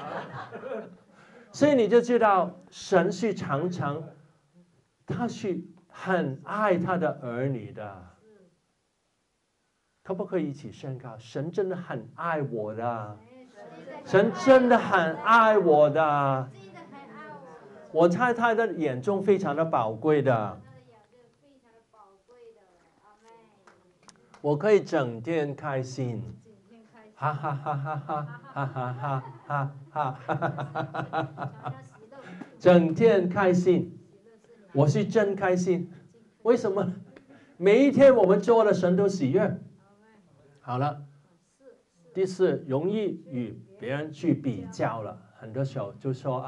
所以你就知道神是常常，他是很爱他的儿女的。可不可以一起宣告？神真的很爱我的，神真的很爱我的，我在他的眼中非常的宝贵的。我可以整天开心，哈哈哈哈哈哈哈哈哈哈哈，整天开心，我是真开心。为什么？每一天我们做的神都喜悦。好了，第四，容易与别人去比较了。很多时候就说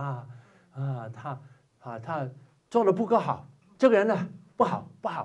他做的不够好，这个人呢不好，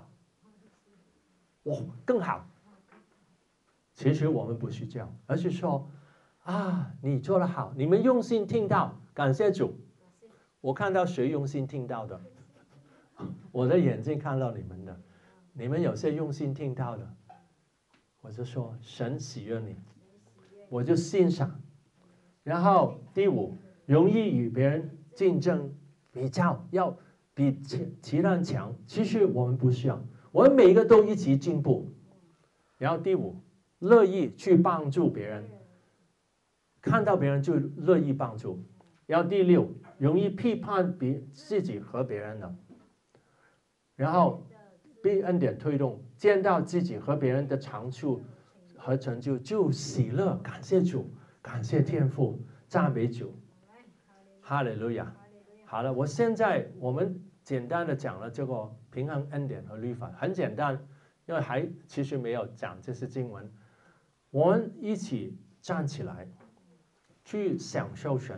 我更好。其实我们不是这样，而是说你做得好，你们用心听到，感谢主。我看到谁用心听到的？我的眼睛看到你们的，你们有些用心听到的，我就说神喜悦你，我就欣赏。然后第五，容易与别人竞争比较，要比其他人强。其实我们不需要， 我们每一个都一起进步。然后第五，乐意去帮助别人，看到别人就乐意帮助。然后第六，容易批判自己和别人的，然后被恩典推动，见到自己和别人的长处和成就，就喜乐，感谢主，感谢天父，赞美主，哈利路亚。好了，我们简单的讲了这个平衡恩典和律法，很简单，因为其实没有讲这些经文。我们一起站起来，去享受神。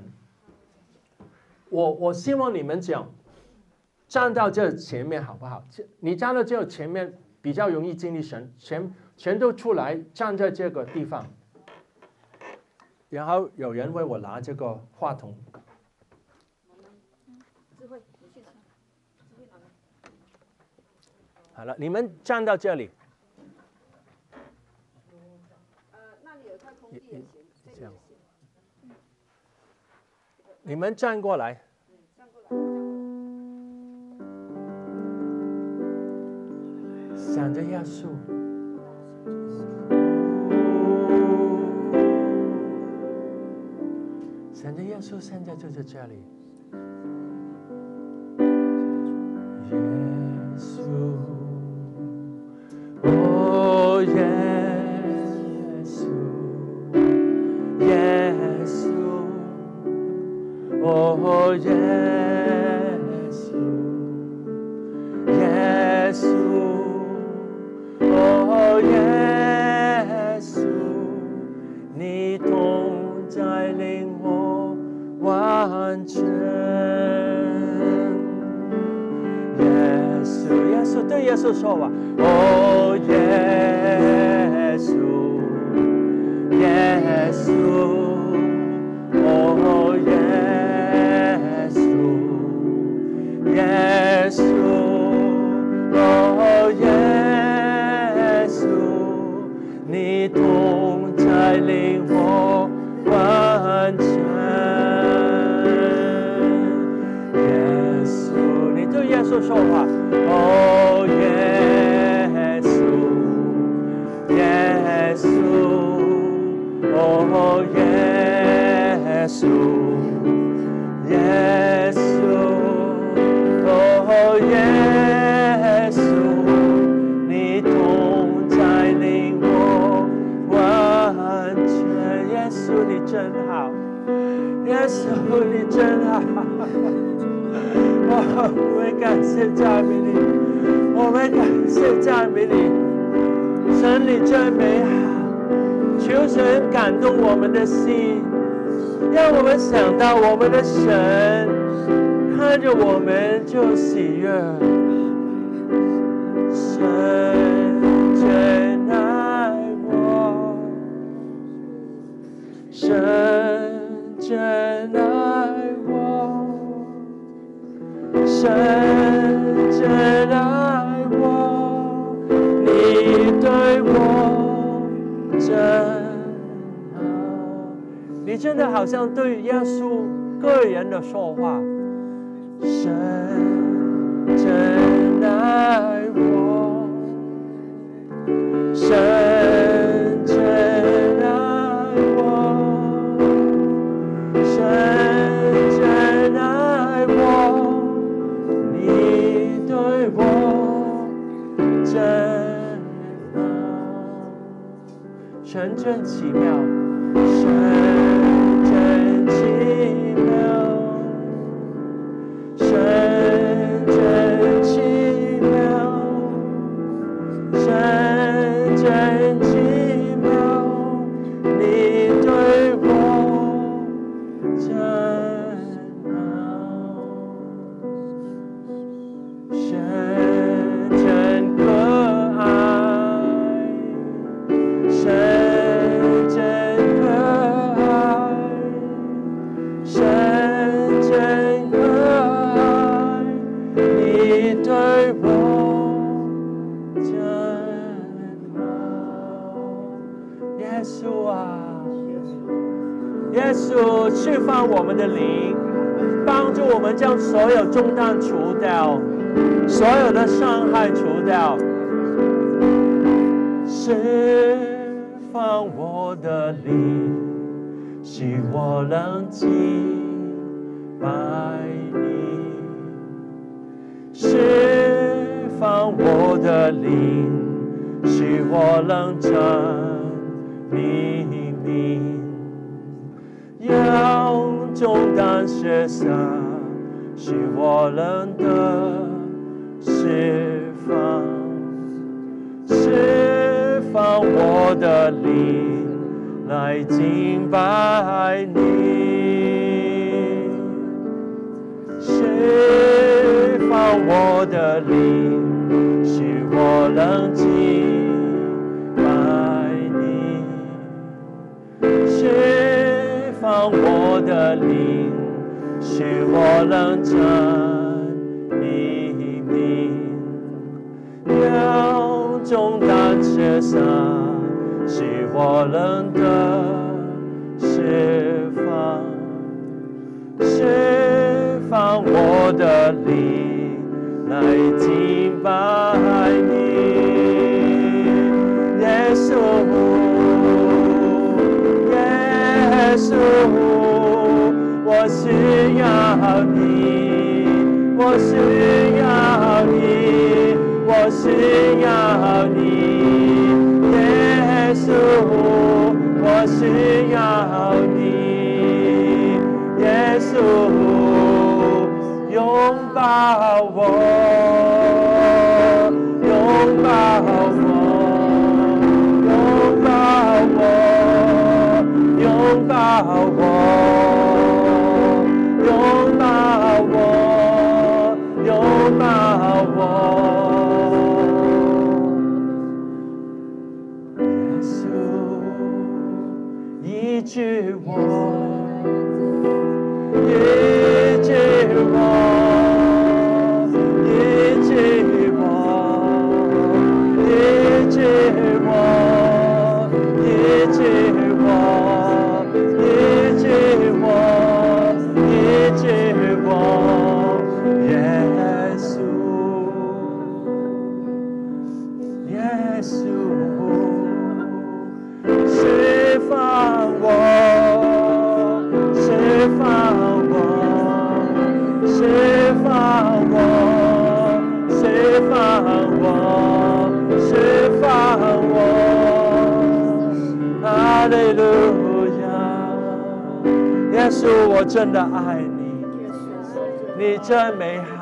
我希望你们站到这前面好不好？你站到这前面比较容易经历神，全都出来站在这个地方，然后有人为我拿这个话筒。好了，你们站到这里。 那里有块空地也行， 这样。你们站过来。想着耶稣，想着耶稣现在就在这里。耶稣，哦耶稣，耶稣，哦耶稣，耶稣。哦，耶稣，你同在令我完全。耶稣，耶稣对耶稣说吧。哦，耶稣，耶稣，哦，耶稣，耶稣，哦，耶稣。你同在令我完全。耶稣，你对耶稣说话。哦，耶稣，耶稣，哦，耶稣，耶稣，哦，耶稣，你同在令我完全。耶稣你真好，耶稣你真好，我们感谢赞美你，我们感谢赞美你，神你真美好，求神感动我们的心，让我们想到我们的神，看着我们就喜悦。神真爱我，神真爱我，神真爱我，你对我真好。你真的好像对耶稣个人的说话，神真爱我，神真爱我，神真爱我，你对我真好，神真奇妙，神真奇妙，神真奇妙，神真奇妙，你对我真好，神真可爱，神真可爱，神真可爱，你对我真好。耶稣啊，耶稣释放我们的灵，帮助我们将所有重担除掉，所有的伤害除掉。 释放我的灵，使我能敬拜你。释放我的灵，使我能称你名。要重担卸下，使我能得释放。释放我的灵，来敬拜你。释放我的灵，使我能敬拜你。释放我的灵，使我能称你名。要重担卸下，使我能得释放。释放我的灵，来敬拜你。耶稣，耶稣，我需要你，我需要你，我需要你。耶稣，我需要你。耶稣，拥抱我，拥抱我，拥抱我，拥抱我，拥抱我，拥抱我。耶稣，医治我。医治我，医治我，医治我，医治我，医治我，医治我，耶稣，耶稣，释放我，释放。释放我，释放我，释放我，哈利路亚！耶稣，我真的爱你，你真美好，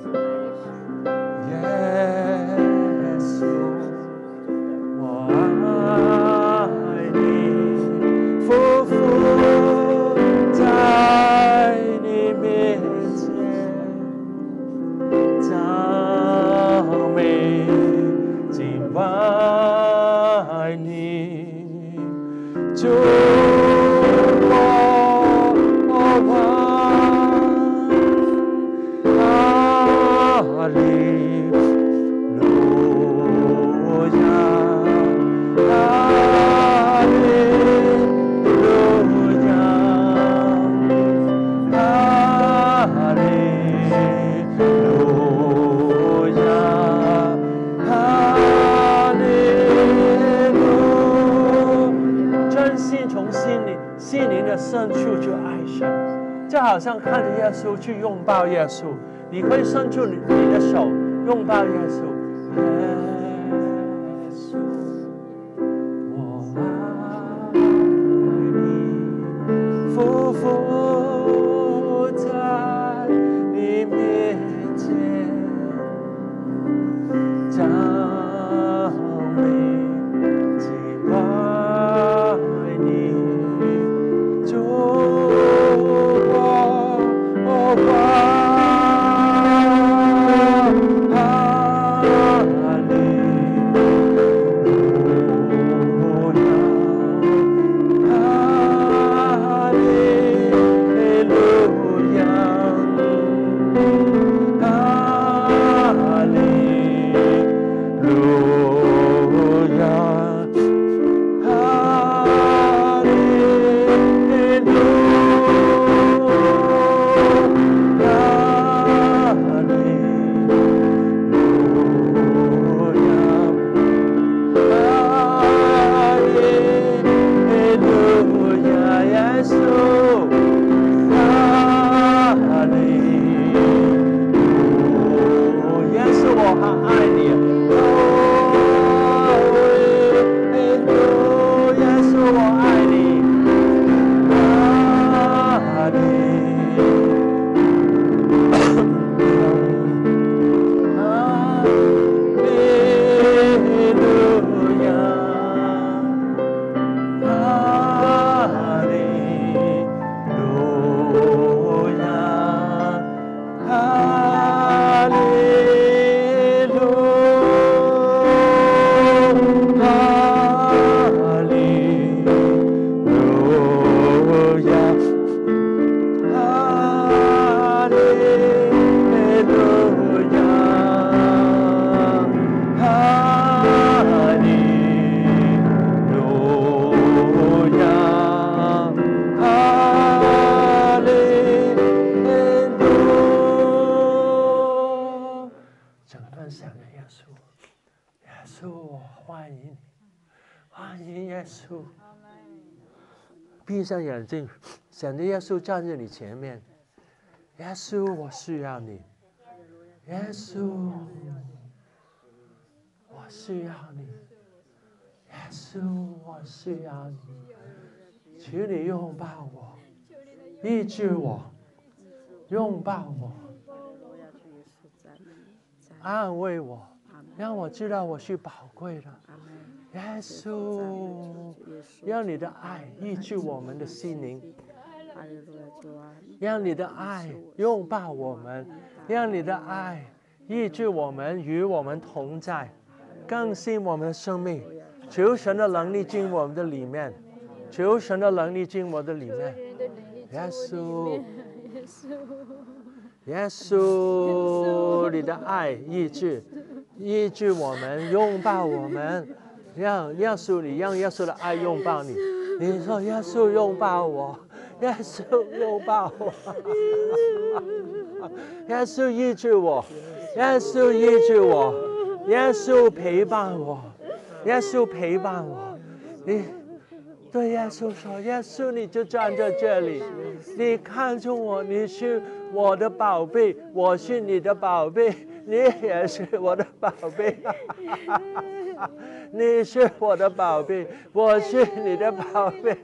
耶稣，我爱你，夫妇在你面前。赞美敬拜你，主我哈利路亚，哈利路亚，哈利路亚，哈利路，真心从心灵的深处去爱神，就好像看着耶稣去拥抱耶稣，你会伸出你的手拥抱耶稣。耶稣，我爱你，夫妇在你面前。赞美敬拜你，主我哈利耶稣。闭上眼睛，想着耶稣站在你前面。耶稣，我需要你。耶稣，我需要你。耶稣，我需要你。求你拥抱我，医治我，拥抱我，安慰我，让我知道我是宝贵的。耶稣，让你的爱医治我们的心灵，让你的爱拥抱我们，让你的爱医治我们，与我们同在，更新我们的生命。求神的能力进我们的里面，求神的能力进我的里面。耶稣，耶稣，你的爱医治我们，拥抱我们，让耶稣的爱拥抱你。你说耶稣拥抱我，耶稣拥抱我，耶稣医治我，耶稣医治我，耶稣陪伴我，耶稣陪伴我。你对耶稣说，耶稣你就站在这里，你看中我，你是我的宝贝，我是你的宝贝，你也是我的宝贝。你是我的宝贝，我是你的宝贝。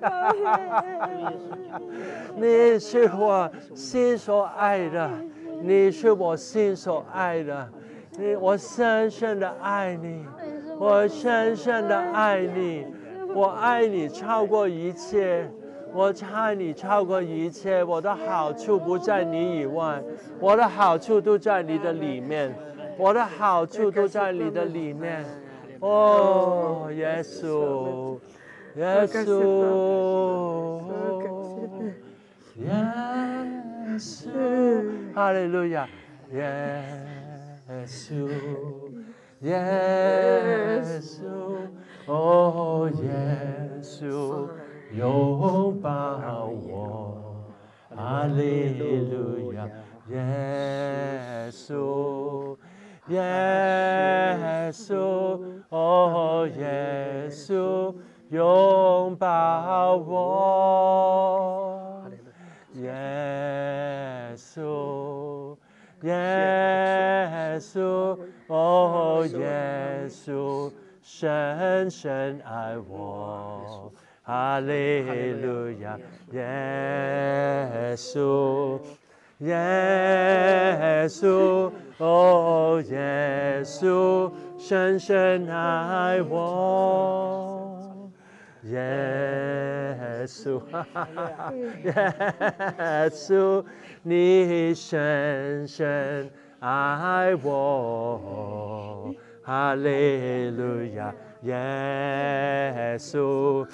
你是我心所爱的，你是我心所爱的。我深深的爱你，我深深的爱你，我爱你超过一切，我爱你超过一切。我的好处不在你以外，我的好处都在你的里面，我的好处都在你的里面。哦，耶稣，耶稣，耶稣，哈利路亚，耶稣，耶稣，哦，耶稣，拥抱我，哈利路亚，耶稣。耶稣，哦，耶稣，拥抱我。耶稣，耶稣，哦，耶稣，深深爱我。哈利路亚，耶稣。耶稣，哦，耶稣，深深爱我。耶稣，耶稣，你深深爱我。哈利路亚，耶稣。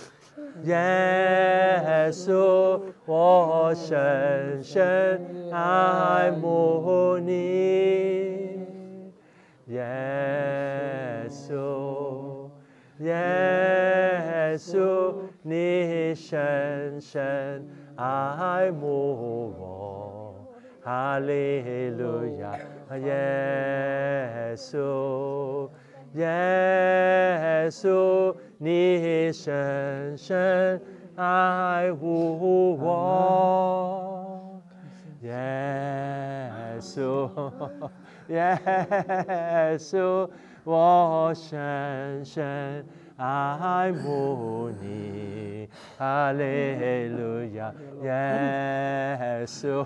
耶稣，我深深爱慕你。耶稣，耶稣，你深深爱慕我。哈利路亚，耶稣，耶稣。你深深爱护我，耶稣，耶稣，我深深爱慕你，哈利路亚，耶稣，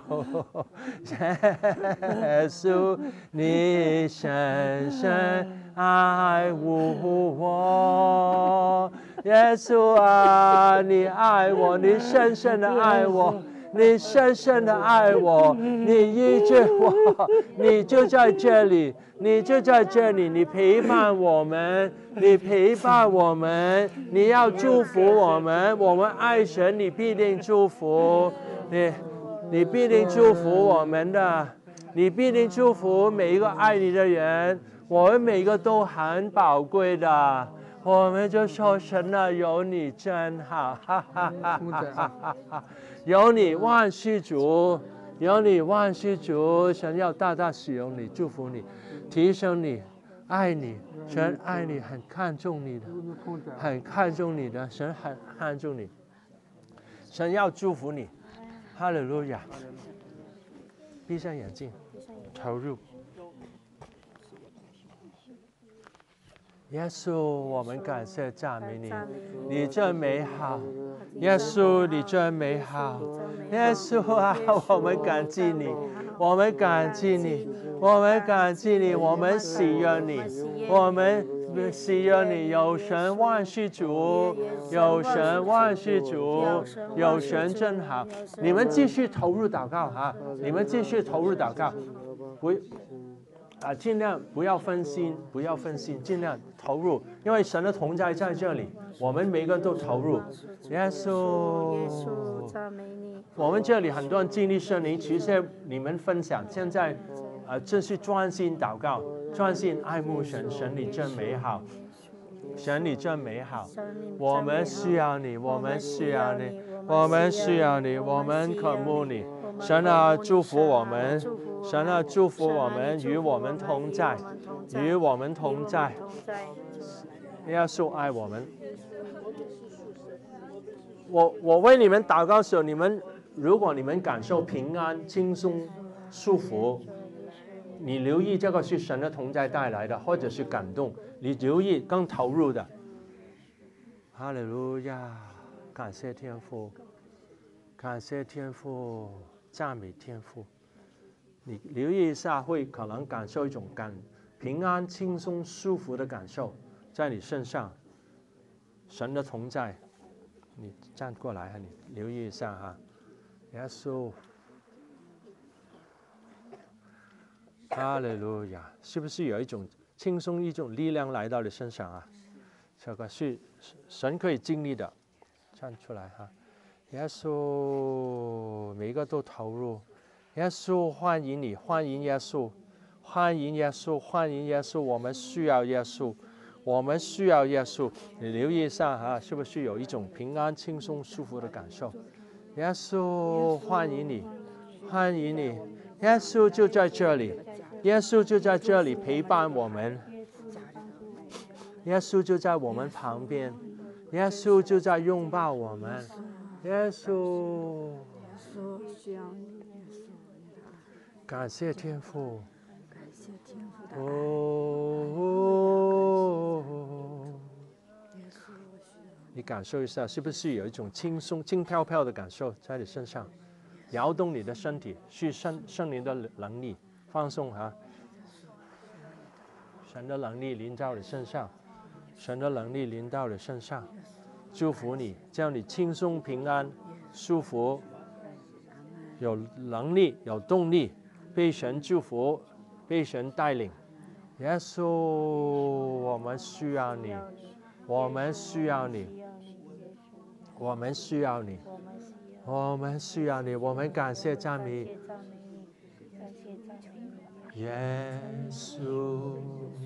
耶稣，你深深爱护我，耶稣啊，你爱我，你深深的爱我，你深深的爱我，你医治我，你就在这里，你就在这里，你陪伴我们，你陪伴我们，你要祝福我们，我们爱神，你必定祝福，你必定祝福我们的，你必定祝福每一个爱你的人。我们每个都很宝贵的，我们就说神啊，有你真好，哈哈哈哈哈！有你万事足，有你万事足，神要大大使用你，祝福你，提升你，爱你， 神爱你，很看重你的，很看重你的，神很看重你，神要祝福你，哈利路亚！闭上眼睛，投入。耶稣，我们感谢赞美你，你真美好。耶稣，你真美好。耶稣啊，我们感激你，我们感激你，我们感激你，我们喜悦你，我们喜悦你。有神万事主，有神万事主，有神真好。你们继续投入祷告哈，你们继续投入祷告，尽量不要分心，不要分心，尽量投入，因为神的同在在这里，我们每个人都投入。耶稣， 赞美你。 我们这里很多人经历圣灵，其实你们分享，现在真是专心祷告，专心爱慕神，神你真美好，神你真美好，我们需要你，我们需要你，我们需要你，我们渴慕你。神啊，祝福我们，神啊，祝福我们，与我们同在，与我们同在。耶稣爱我们。我为你们祷告的时候，如果你们感受平安、轻松、舒服，你留意这个是神的同在带来的，或者是感动，你留意更投入的。哈利路亚，感谢天父，感谢天父。赞美天父，你留意一下，会可能感受一种平安、轻松、舒服的感受在你身上。神的同在，你站过来哈，你留意一下哈。耶稣，哈利路亚，是不是有一种轻松、一种力量来到你身上啊？这个是神可以经历的，站出来哈。耶稣，每一个都投入。耶稣，欢迎你，欢迎耶稣，欢迎耶稣，欢迎耶稣。我们需要耶稣，我们需要耶稣。你留意一下哈，是不是有一种平安、轻松、舒服的感受？耶稣，欢迎你，欢迎你。耶稣就在这里，耶稣就在这里陪伴我们。耶稣就在我们旁边，耶稣就在拥抱我们。耶稣，感谢天父， 感谢天父的爱。 你感受一下，是不是有一种轻松、轻飘飘的感受在你身上，摇动你的身体，是圣灵的能力，放松哈。神的能力临到你身上，神的能力临到你身上。祝福你，叫你轻松、平安、舒服，有能力、有动力，被神祝福，被神带领。耶稣，我们需要你，我们需要你，我们需要你，我们需要你，我们感谢赞美耶稣。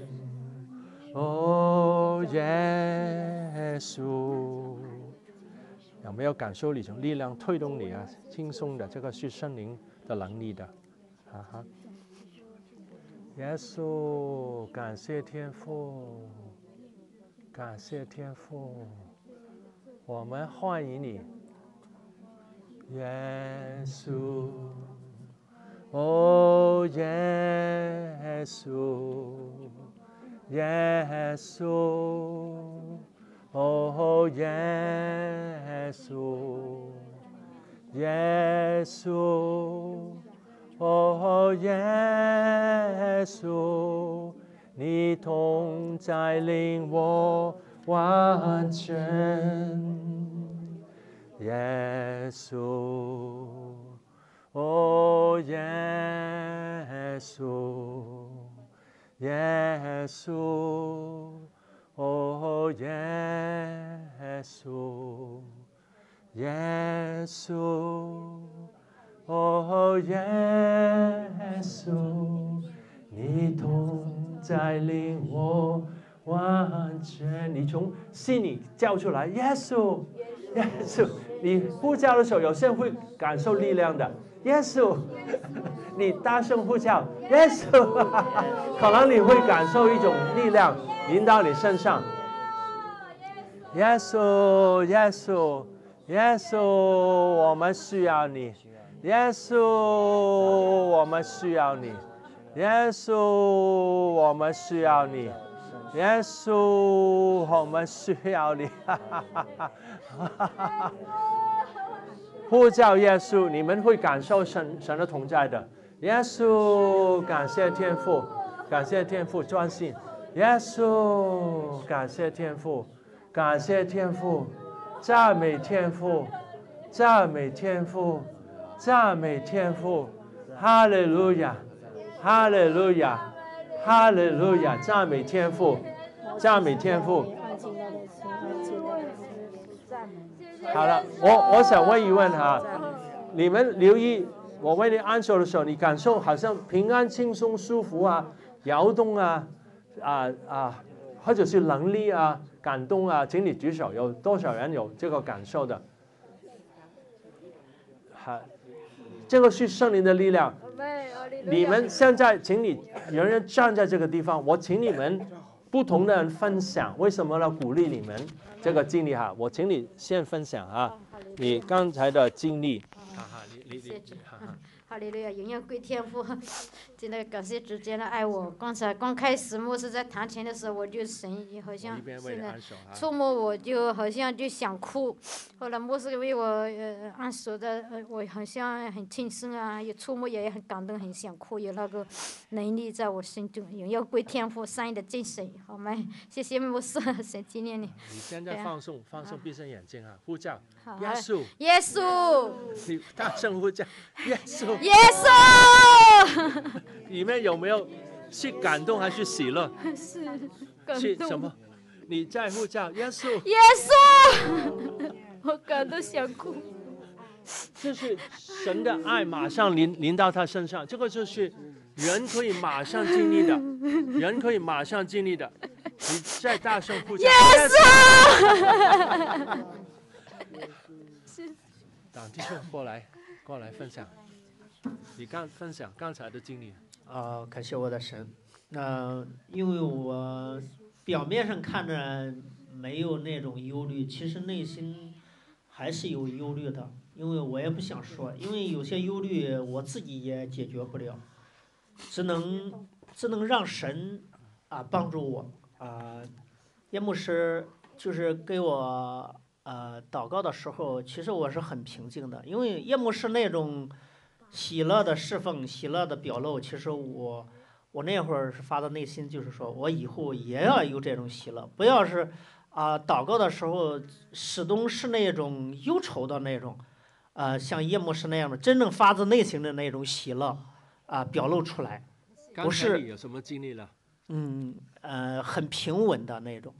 哦，耶稣，有没有感受一种力量推动你啊？轻松的，这个是圣灵的能力的，哈哈。耶稣，感谢天父，感谢天父，我们欢迎你，耶稣。哦，耶稣。耶稣，哦，耶稣，耶稣，哦，耶稣，你同在令我完全。耶稣，哦，耶稣。耶稣，哦，耶稣，耶稣，哦，耶稣，你同在令我完全。你从心里叫出来，耶稣，耶稣。你呼叫的时候，有些人会感受力量的，耶稣。你大声呼叫耶稣，可能你会感受一种力量。 临到你身上。耶稣，耶稣，耶稣，我们需要你。耶稣，我们需要你。耶稣，我们需要你。耶稣，我们需要你。呼叫耶稣，你们会感受神的同在的。耶稣，感谢天父，感谢天父，专心。耶稣，感谢天父，感谢天父，赞美天父，赞美天父，赞美天父。哈利路亚，哈利路亚，哈利路亚，赞美天父，赞美天父。好了，我想问一问哈，你们留意我为你按手的时候，你感受好像平安、轻松、舒服啊，摇动啊，或者是能力啊、感动啊，请你举手，有多少人有这个感受的？好，这个是圣灵的力量。你们现在，请你人人站在这个地方，我请你们不同的人分享，为什么呢？鼓励你们这个经历哈，我请你先分享啊，你刚才的经历。 哈利路亚，荣耀归天父，真的感谢主真的爱我。刚开始牧师在弹琴的时候，我就神好像现在触摸我，就好像就想哭。后来牧师为我按手的，我好像很轻松啊，有触摸也很感动，很想哭，有那个能力在我心中。荣耀归天父，上帝的精神，好吗？谢谢牧师，神纪念你。 你现在放松，放松，闭上眼睛啊，呼叫耶稣， 耶稣， 你大声呼叫耶稣。 耶稣， 里面有没有是感动还是喜乐？ 是感动。 是什么？你在呼叫耶稣。 耶稣，我感动想哭。 这是神的爱马上临到他身上，这个就是人可以马上经历的，人可以马上经历的。你再大声呼叫耶稣。 党弟兄过来分享。你分享刚才的经历。 感谢我的神。因为我表面上看着没有那种忧虑，其实内心还是有忧虑的。因为我也不想说，因为有些忧虑我自己也解决不了，只能让神帮助我。叶牧师就是给我祷告的时候，其实我是很平静的，因为叶牧师那种喜乐的侍奉、喜乐的表露，其实我那会儿是发自内心，就是说我以后也要有这种喜乐，不要是祷告的时候始终是那种忧愁的那种，像叶牧师那样的真正发自内心的那种喜乐表露出来，不是。 刚才你有什么经历了？ 很平稳的那种，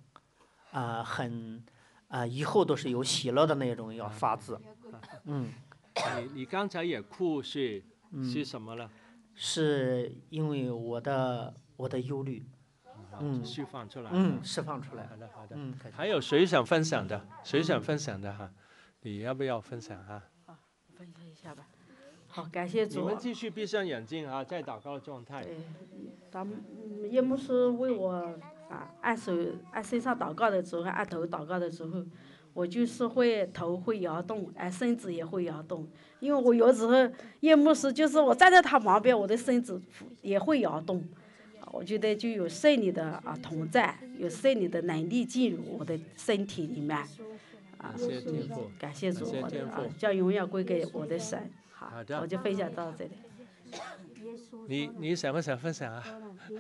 以后都是有喜乐的那种要发自， 你刚才也哭是什么呢？ 是因为我的忧虑， 释放出来。 释放出来。 好的。还有谁想分享的？哈？你要不要分享哈？ 好，分享一下吧。好，感谢主。 你们继续闭上眼睛啊，在祷告的状态。 对，叶牧师为我按身上祷告的时候，按头祷告的时候，我就是头会摇动，身子也会摇动。因为我有时候叶牧师就是我站在他旁边，我的身子也会摇动。我觉得就有圣灵的同在，有圣灵的能力进入我的身体里面。感谢主，将荣耀归给我的神。好，我就分享到这里。 你想不想分享啊？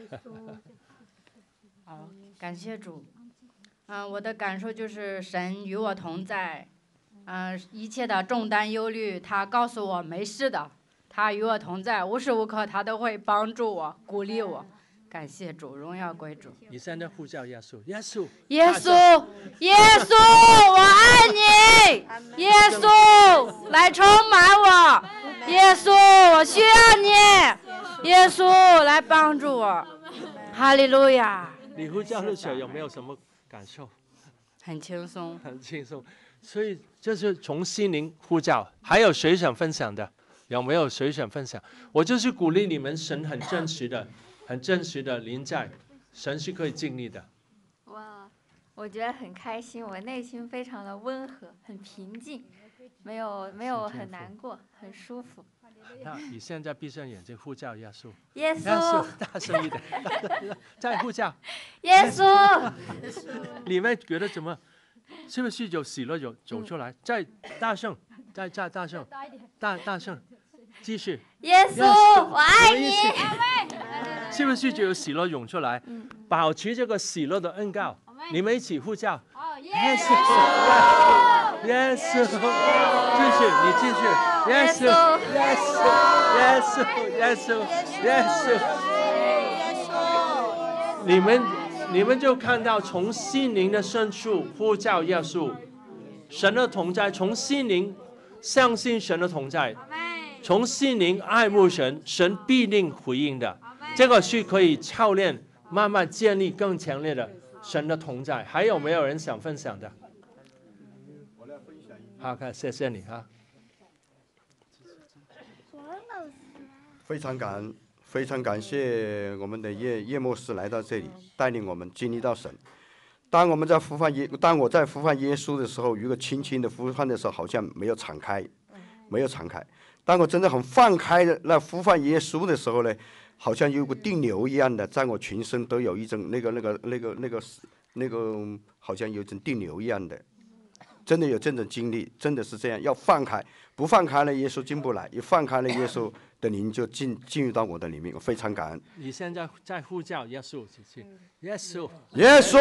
好，感谢主。我的感受就是神与我同在。一切的重担忧虑，他告诉我没事的，他与我同在，无时无刻他都会帮助我、鼓励我。感谢主，荣耀归主。 你现在呼叫耶稣，耶稣， 耶稣，耶稣，我爱你，耶稣，来充满我，耶稣，我需要你，耶稣，来帮助我，哈利路亚。 你呼叫的时候有没有什么感受？ 很轻松， 很轻松。所以这是从心灵呼叫。还有谁想分享的？有没有谁想分享？我就是鼓励你们，神很真实的临在，神是可以经历的。 我觉得很开心，我内心非常的温和，很平静，没有很难过，很舒服。 那你现在闭上眼睛呼叫耶稣， 耶稣， 大声一点，再呼叫耶稣。 你们觉得怎么？是不是有喜乐走出来？再大声，再大声，大声，继续。 耶稣，我爱你。 是不是就有喜乐涌出来？保持这个喜乐的恩膏，你们一起呼叫。耶稣，耶稣，继续，你继续。耶稣，耶稣，耶稣，耶稣，耶稣。你们就看到从心灵的深处呼叫耶稣，神的同在，从心灵相信神的同在，从心灵爱慕神，神必定回应的。这个是可以操练，慢慢建立更强烈的神的同在。还有没有人想分享的？好，看，谢谢你啊。 非常感谢我们的叶牧师来到这里，带领我们经历到神。当我在呼唤耶稣的时候，如果轻轻的呼唤的时候，好像没有敞开。当我真的很放开的来呼唤耶稣的时候呢，好像有个定流一样的，在我全身都有一种那个，好像有一种定流一样的。真的有这种经历，真的是这样。要放开，不放开了，耶稣进不来；一放开了，耶稣的灵就进入到我的里面。我非常感恩。 你现在在呼叫耶稣，耶稣， 耶稣，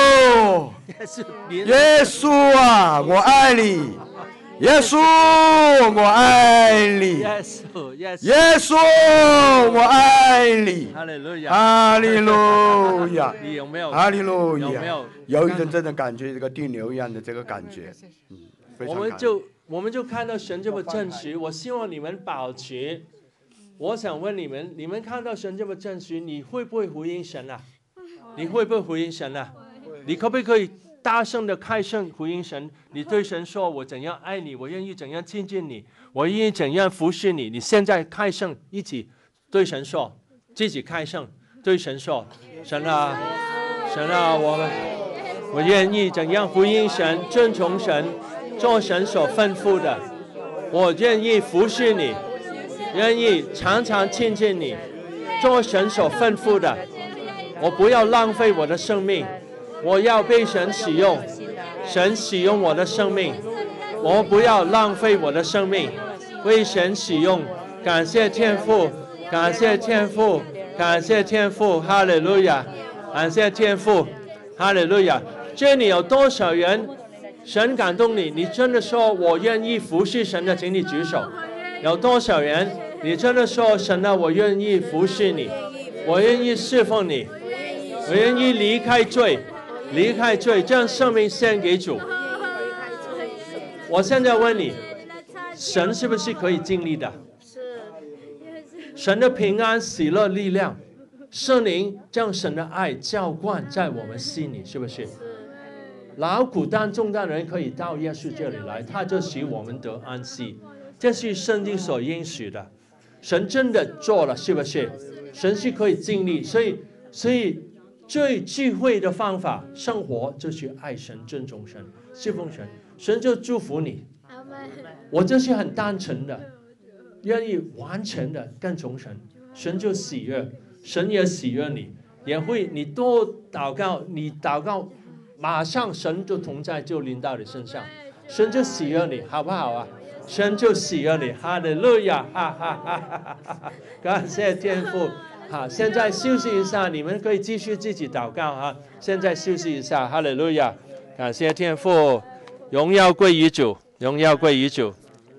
耶稣啊，我爱你。耶稣，我爱你。 耶稣， 耶稣，我爱你。 哈利路亚， 哈利路亚。 你有没有？ 哈利路亚。 有没有？ 有一种这种感觉，这个定流一样的这个感觉。非常感恩。 我们就看到神这么真实。我希望你们保持。我想问你们，你们看到神这么真实，你会不会回应神啊？你会不会回应神啊？你可不可以大声的开声回应神？你对神说：“我怎样爱你，我愿意怎样亲近你，我愿意怎样服侍你。”你现在开声，一起对神说，自己开声对神说：“神啊，神啊，我愿意怎样回应神，遵从神，做神所吩咐的。我愿意服侍你，愿意常常亲近你，做神所吩咐的。我不要浪费我的生命。”我要被神使用，神使用我的生命，我不要浪费我的生命，为神使用。感谢天父，感谢天父，感谢天父，哈利路亚！感谢天父，哈利路亚！这里有多少人，神感动你，你真的说我愿意服侍神的，请你举手。有多少人，你真的说神啊，我愿意服侍你，我愿意侍奉你，我愿意离开罪。将生命献给主。我现在问你，神是不是可以经历的？神的平安、喜乐、力量，圣灵将神的爱浇灌在我们心里，是不是？劳苦担重担的人可以到耶稣这里来，他就使我们得安息。这是圣经所应许的，神真的做了，是不是？神是可以经历，所以。最智慧的方法，生活就是爱神、尊重神、侍奉神，神就祝福你。我这是很单纯的，愿意完全的跟从神，神就喜悦，神也喜悦你，也会你多祷告，你祷告，马上神就同在，就临到你身上，神就喜悦你，好不好啊？神就喜悦你，哈利路亚，哈哈哈哈哈哈！感谢天父。好，现在休息一下，你们可以继续自己祷告哈。现在休息一下，哈利路亚，感谢天父，荣耀归于主，荣耀归于主。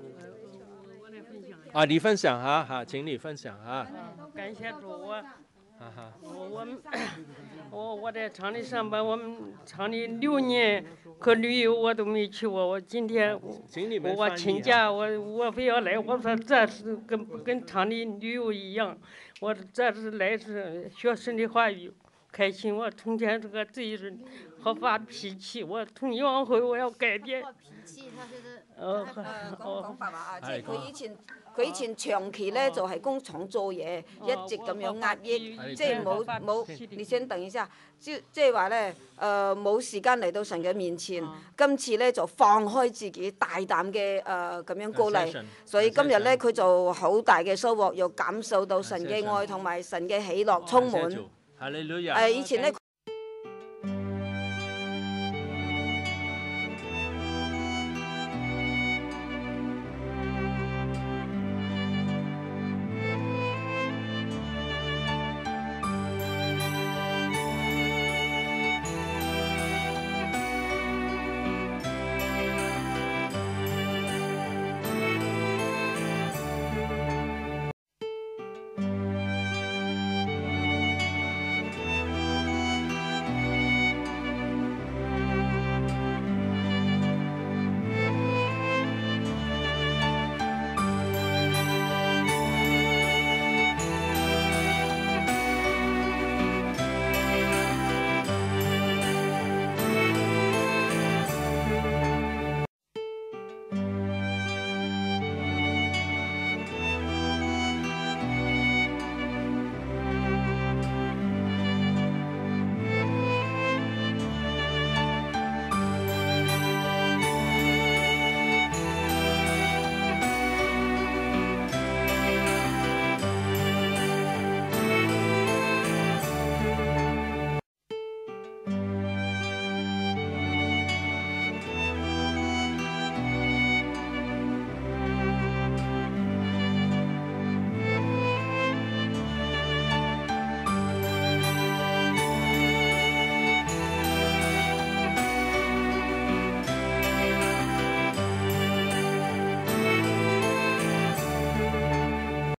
啊，你分享哈，好，请你分享哈。 感谢主，我在厂里上班，我们厂里6年，可旅游我都没去过。我今天我请假，我非要来，我说这是跟厂里旅游一样。我这次来是学神的话语， 开心。我从前是个罪人，好发脾气，我从今往后我要改变。 講白話啊，即係佢以前長期咧就係工廠做嘢，一直咁樣壓抑，即係冇，你先等一下，即係話咧冇時間嚟到神嘅面前，今次咧就放開自己，大膽嘅咁樣過嚟，所以今日咧佢就好大嘅收穫，又感受到神嘅愛同埋神嘅喜樂充滿。以前咧。